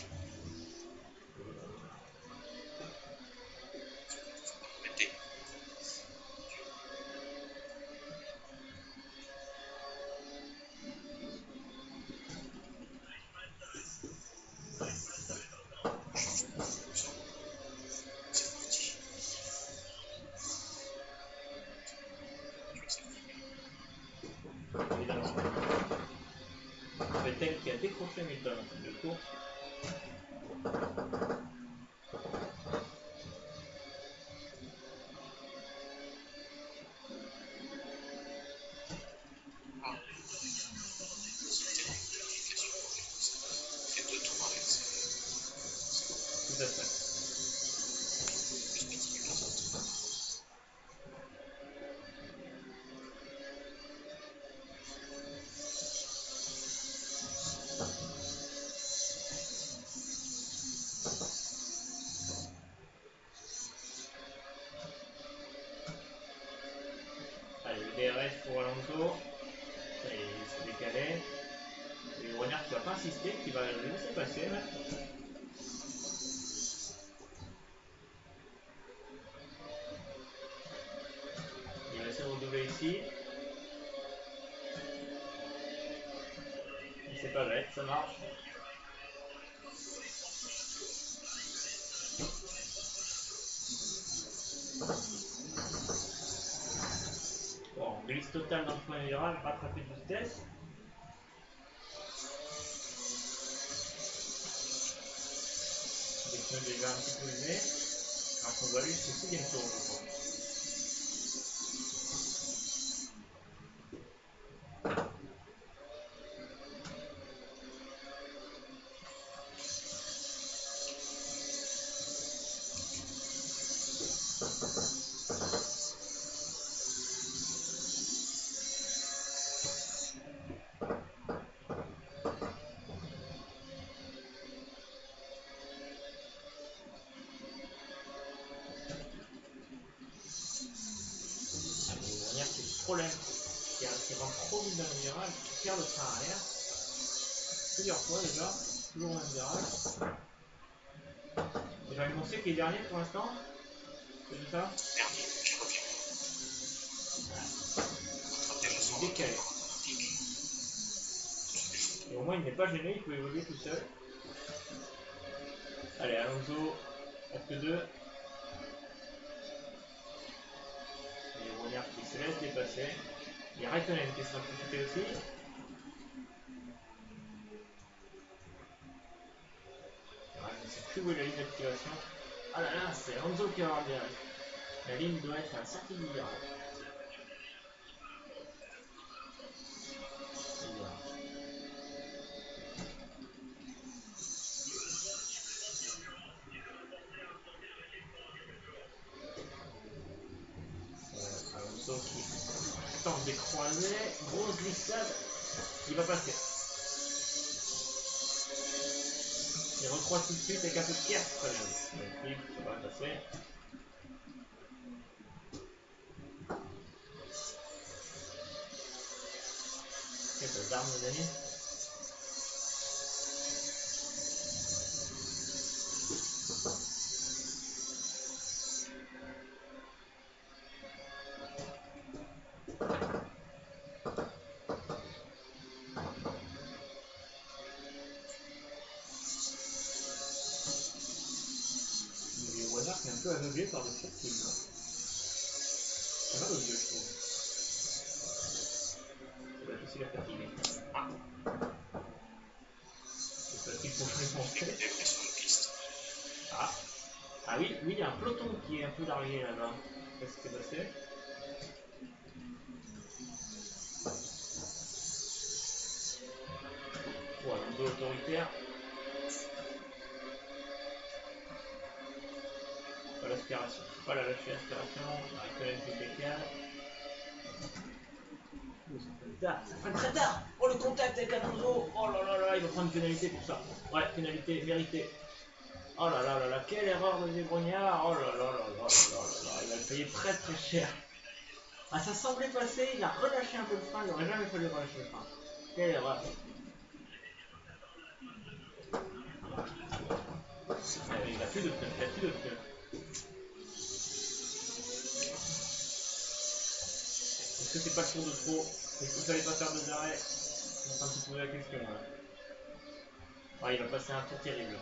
Évidemment. Vettel qui a décroché Hamilton en fin de course. Tout à fait. Allez, le DRS pour Alonso. Ça y est, il s'est décalé. Et Renard qui va pas insister, qui va le laisser passer là. Il va essayer de redoubler ici. Mais c'est pas vrai, ça marche. Bon, glisse totale dans le premier virage, rattrapé de vitesse. Les pneus déjà un petit peu usés. Alors qu'on doit aller jusqu'au 6e tour, je crois. Trop lent, qui rentre trop vite dans le virage, qui perd le train arrière. Plusieurs fois déjà, toujours au même virage. Et Jean-Luc Moncey qui est dernier pour l'instant. C'est ça? Dernier, qui revient. Il est décalé. Et au moins il n'est pas gêné, il peut évoluer tout seul. Allez, Alonso, acte 2. Et Rognard qui se laisse dépasser. Il y a Raikkonen qui sera profité aussi. Ouais, je ne sais plus où est la ligne d'activation. Ah là là, c'est Alonso qui va avoir le direct. La ligne doit être à la sortie du virage. Alonso qui tente des croisés, grosse glissade, il va passer. Il recroise tout de suite avec un peu de pierre, très bien. Magnifique, ça va passer. Quelle bazar, mes amis. Qui est un peu aveuglé par le fatigue. Ça va aux yeux, je trouve. Ça doit être aussi la fatigue. Ah. C'est fatigue pour les monter. Ah. Ah oui, oui, il y a un peloton qui est un peu largué là-bas. Qu'est-ce qui s'est passé? Ouais, un peu autoritaire. Pas l'aspiration. Pas la lâcher l'aspiration. Raikkonen qui décale. tard. Ça freine très tard. Oh, le contact avec Alonso. Oh là là là, il va prendre une pénalité pour ça. Ouais, pénalité méritée. Oh là là là là, quelle erreur de Desbrognard. Oh là là là là là là là, il va le payer très très cher. Ah, ça semblait passer, il a relâché un peu le frein, il n'aurait jamais fallu relâcher le frein. Quelle erreur. Il a plus de pneus, il a plus de pneus. Est-ce que c'est pas le tour de trop? Est-ce qu'il fallait pas faire 2 arrêts? Je suis en train de se poser la question là. Ah, il va passer un tour terrible.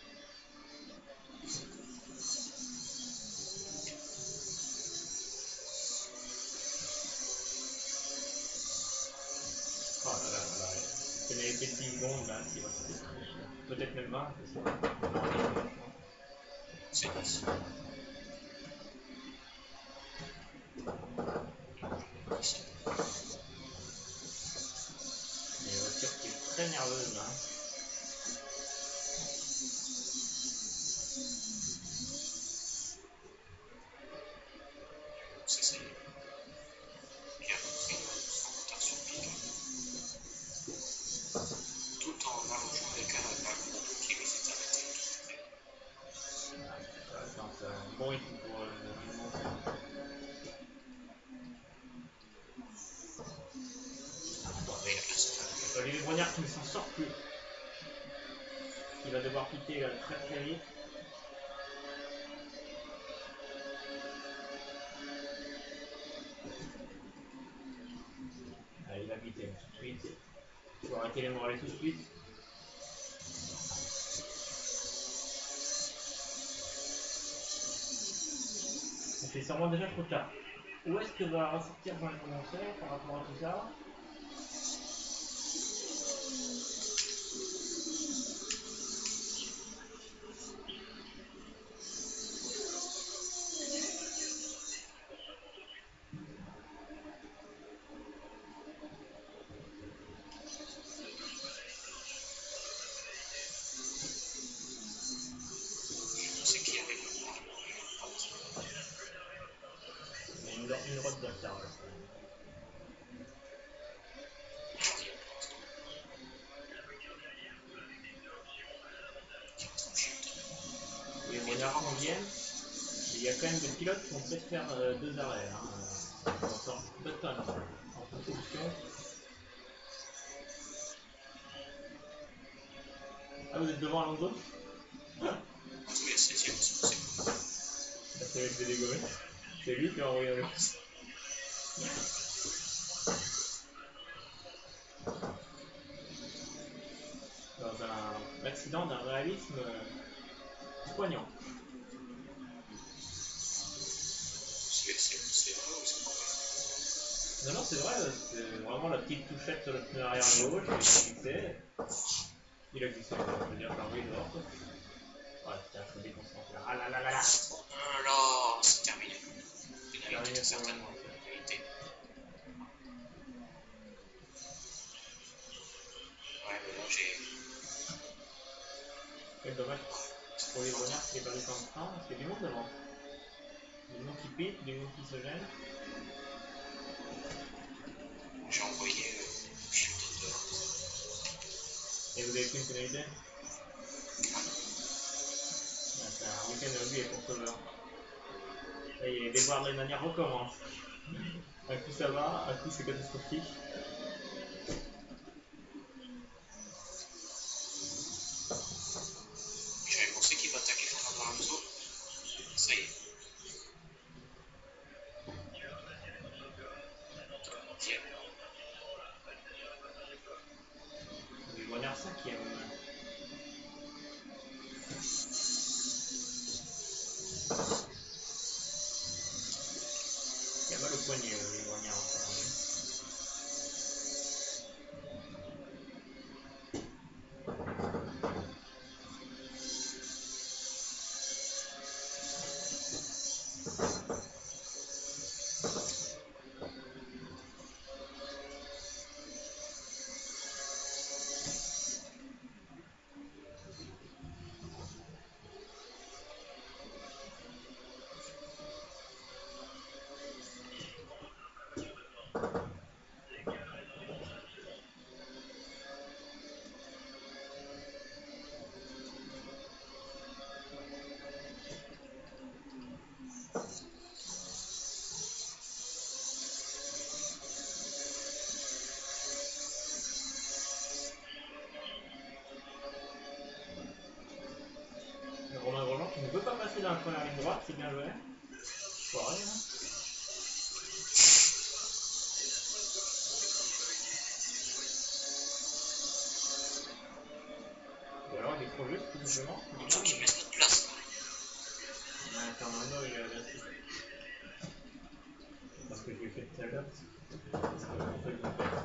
Oh là là là là. Pénalité de 10 secondes là, qui va coûter très cher. Peut-être même 20, je sais pas. C'est 10. Il y a une voiture qui est très nerveuse là. Ça, c'est bien compris, sans retard sur pied. Tout en allongeant l'écart avec le groupe qui lui s'est arrêté. C'est un bon rythme pour le moment. Mais il a personne. Olivier Brognard qui ne s'en sort plus. Il va devoir quitter très très vite. Allez, il va quitter tout de suite. Il faut arrêter les morales tout de suite. C'est sûrement déjà trop tard. Où est-ce que va ressortir Jean-Luc Monceau par rapport à tout ça? C'est qui avec le bras? Il y a une route de retard là. Les Brognard conviennent. Il y a quand même des pilotes qui vont peut-être faire 2 arrêts. Hein. Encore Button en propulsion. Ah, vous êtes devant Alonso? Oui, le 16e, c'est possible. C'est avec des dégommés. C'est lui qui a envoyé un lance. Dans un accident d'un réalisme poignant. C'est vrai ou c'est pas vrai? Non, non, c'est vrai, c'est vraiment la petite touchette sur le pneu arrière gauche, il a glissé. Il a glissé, je veux dire, j'ai envoyé dehors. Ouais, putain, je me déconcentre là. Ah là là là là! Oh là là, c'est terminé. Terminé Pénalité, pour certainement. le moment. Pénalité. Ouais, mais là, j'ai. Quel dommage pour les Brognards qui est perdu dans le train, parce qu'il y a du monde devant. Du monde qui pique, du monde qui se gêne. J'ai envoyé Chilton dehors. Et vous avez pris une pénalité? C'est un week-end rugby pour sauveur. Ça y est, les déboires de manière recommence. Un coup ça va, un coup c'est catastrophique. J'avais pensé qu'il va attaquer Fernando Alonso. Ça y est. Tiens. Les Brognards 5e. Il y a mal au poignet, les Brognards encore. On peut pas passer dans la première ligne droite, c'est bien joué. Foiré, hein. Ou alors il est trop juste, tout simplement. Il faut qu'il me laisse notre place. Ouais, Fernando, il est agressif. Parce que je l'ai fait tout à l'heure. Parce qu'on peut le faire.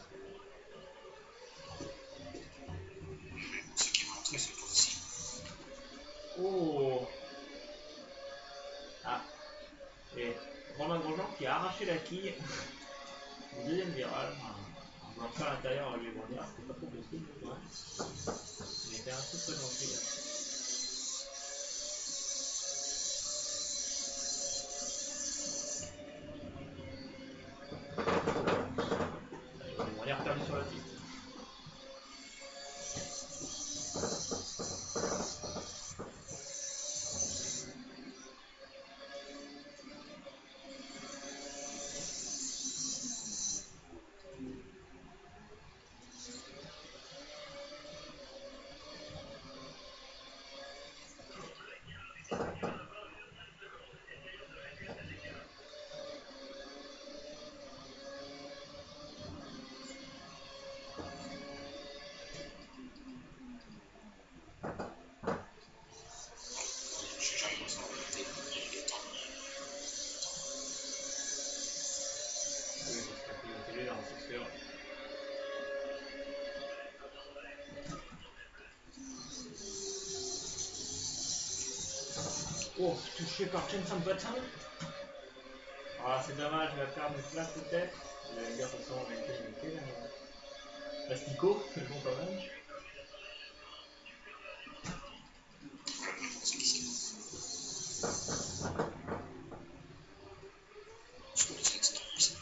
Ce qui est rentré, c'est pas aussi. Oh. Ah. Et Romain Grosjean qui a arraché la quille au deuxième virage en blanchant à l'intérieur avec les bannières, c'était pas trop possible. Ouais. Il était un peu très gentil. Les bannières perdues sur la piste. J'arrive à faire remonter le temps. Oui, parce qu'on peut le télé dans c'est sûr. Oh, touché par Jenson Button. Ah, c'est dommage, il va perdre une place peut-être. Il va dire de toute façon, on a été limité. Plastico, c'est bon quand même. Voilà, c'est qui c'est. Je connaissais que c'était comme ça.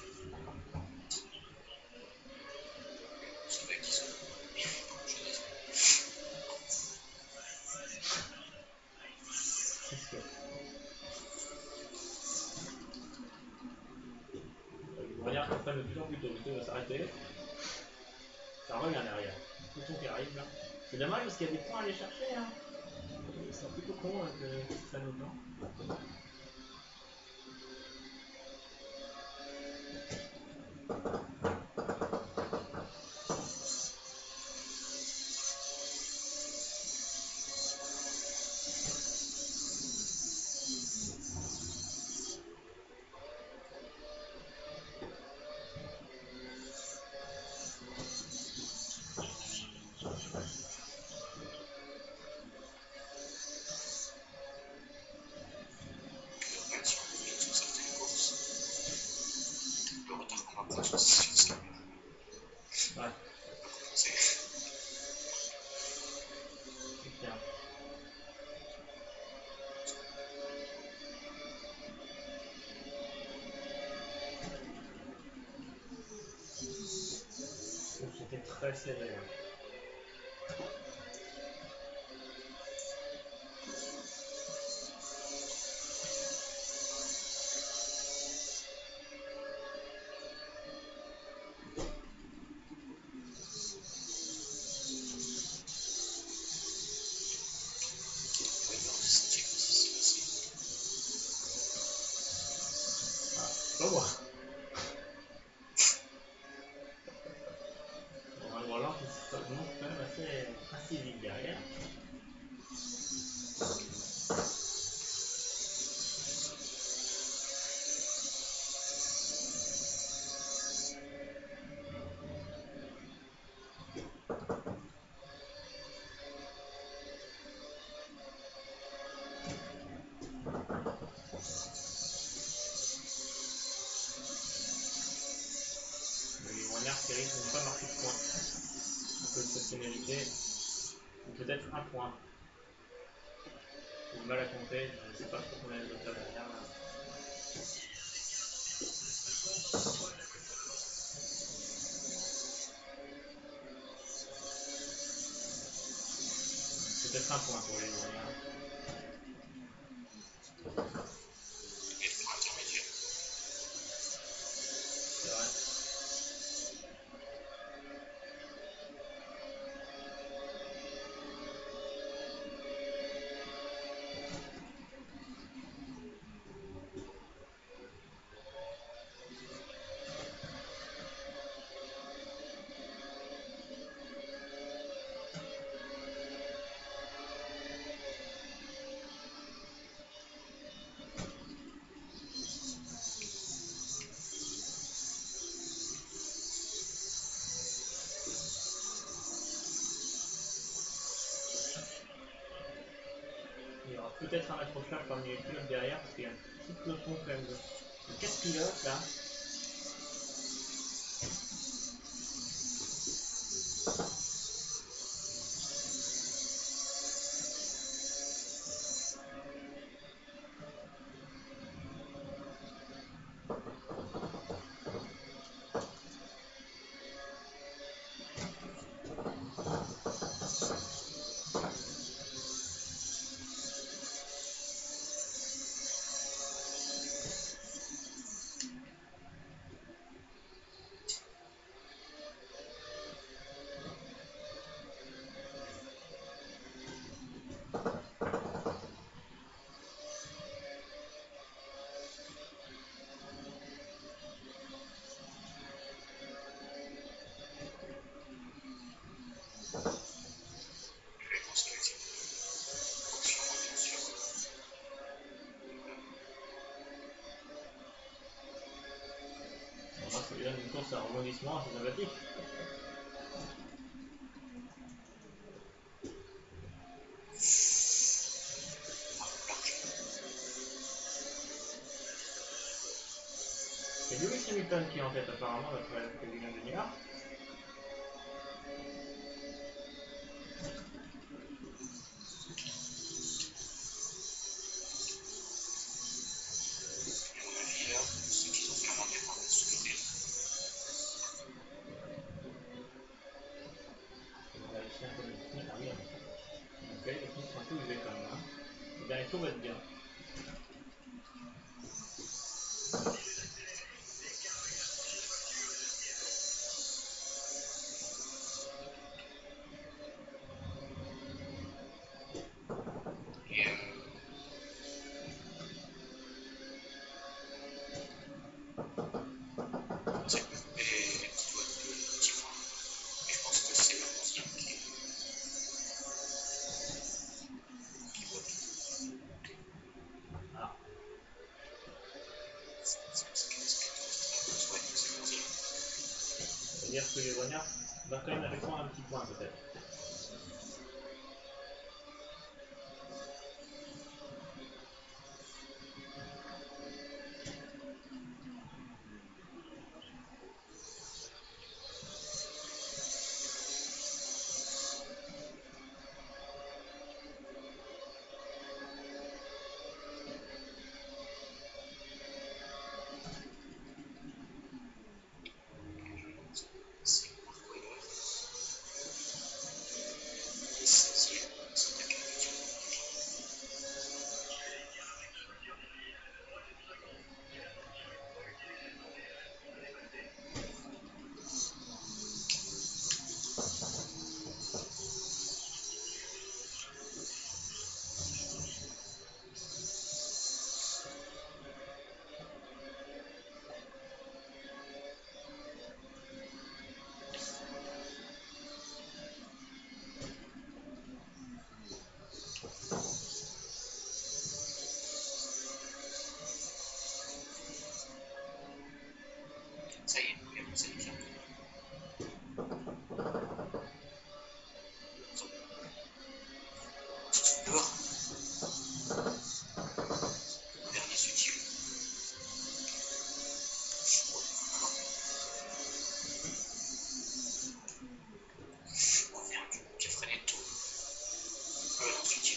C'est vrai qu'ils sont. Jeunesse. C'est sûr. Les Bruyères qui prennent de plus en plus tôt. Vito va s'arrêter. Ça revient derrière. Tout son qui arrive là. C'est dommage parce qu'il y a des points à aller chercher. Hein. C'est un plutôt con que ça nous tend. En fait, si on revient sur certaines courses, le retard qu'on va prendre sur ces camions, Ouais, c'est. c'est clair. Oh, c'était très serré. Hein. Ouais, dans le 7ème position aussi. Ah, pas moi. Bon, un Roland qui se montre quand même assez vite derrière. Les Moignards qui risquent de ne pas marquer de points. On peut peut-être mériter. Ou peut-être un point. J'ai du mal à compter, je ne sais pas trop combien de total derrière là. Peut-être un point pour les Moignards. Et le point intermédiaire. C'est vrai. aura peut-être un accrochage parmi les pilotes derrière, parce qu'il y a un petit peloton quand même de 4 pilotes là. Il donne une course à rebondissement assez sympathique. C'est Lewis Hamilton qui est en tête apparemment d'après ce que vient de dire. Tout va être bien. C'est-à-dire que les Wagner va quand même répondre un petit point peut-être. Ça y est, il a commencé à le faire. Dehors. Dernier subtil. Oh merde, j'ai freiné le tour. Non, subtil.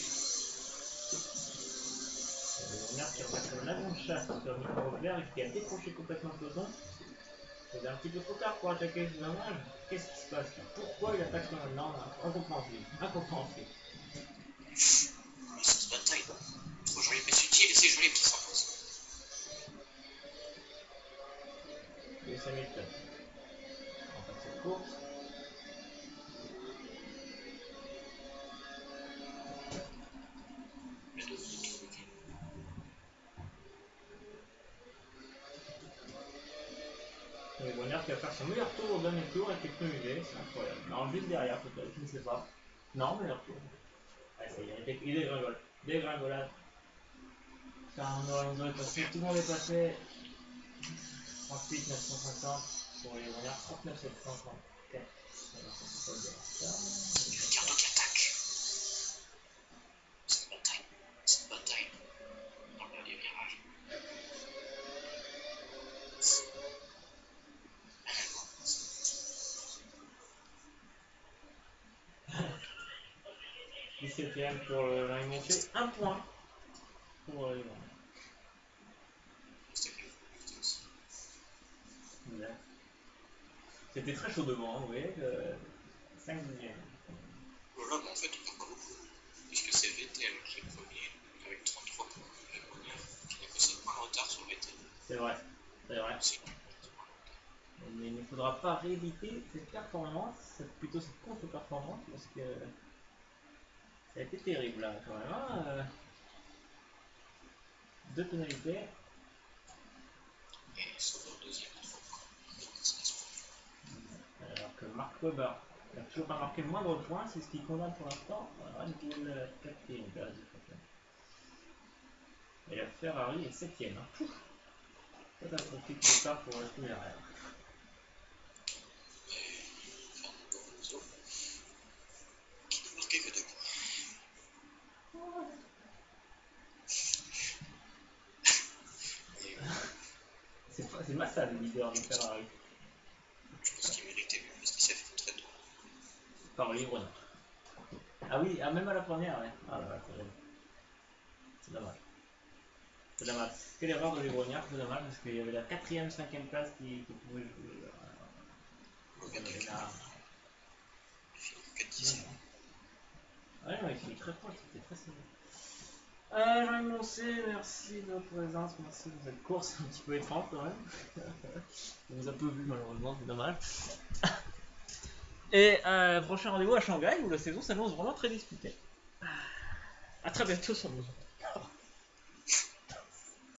Le Wagner qui repasse comme la grande chasse sur Nico Rosberg et qui a décroché complètement le peloton. C'est un petit peu trop tard pour attaquer ce dommage. Qu'est-ce qui se passe là? Pourquoi il attaque maintenant là? Incompréhensible. Incompréhensible. Mais ça se bataille. Trop joli, mais subtil, et c'est joli qui s'impose. Et ça m'étonne. En fait, cette course. Le dos de tout. Le Wagner qui va faire son meilleur tour au dernier tour avec les pneus usés, c'est incroyable. Non, juste derrière peut-être, je ne sais pas. Non, meilleur tour. Ouais, ça y est, il dégringole. Dégringolade. On doit passer, tout le monde est passé. 38 950 pour les Wagner, 39 734. Alors, ça peut pas dire ça. Ricardo qui attaque. C'est une bataille. C'est 17ème pour le Jean-Yves Montier. 1 point pour les Livroniens. C'était très chaud devant, vous voyez, 5 dixièmes. Voilà, mais en fait, on perd pas beaucoup. Puisque c'est VTM qui est premier, avec 33 points. La première, qui n'a que 7 points de retard sur VTM. C'est vrai, c'est vrai. Mais il ne faudra pas rééditer cette performance, plutôt cette contre-performance, parce que ça a été terrible là quand même. Hein, 2 pénalités. Et Sauveur deuxième à 3 points. Alors que Marc Weber n'a toujours pas marqué le moindre point, c'est ce qui condamne pour l'instant Red Bull 4ème place du championnat. Et la Ferrari est 7ème. Hein. Catastrophique départ pour la première ère. Fernando Alonso, qui n'a marqué que 2 points. C'est Massa le leader de Ferrari. Je pense qu'il méritait mieux parce qu'il s'est fait très tôt. Par le livre. Ah oui, ah, même à la première, ouais. Ah là là, c'est dommage. C'est dommage. Quelle erreur de Livronière, c'est dommage parce qu'il y avait la 4ème, 5ème place qui pouvait jouer. Ouais, non, il finit très proche, c'était très serré. Jean-Yves Montier, merci de votre présence, merci de cette course un petit peu étrange quand même. On vous a peu vu malheureusement, c'est dommage. Et prochain rendez-vous à Shanghai où la saison s'annonce vraiment très disputée. A très bientôt sur nos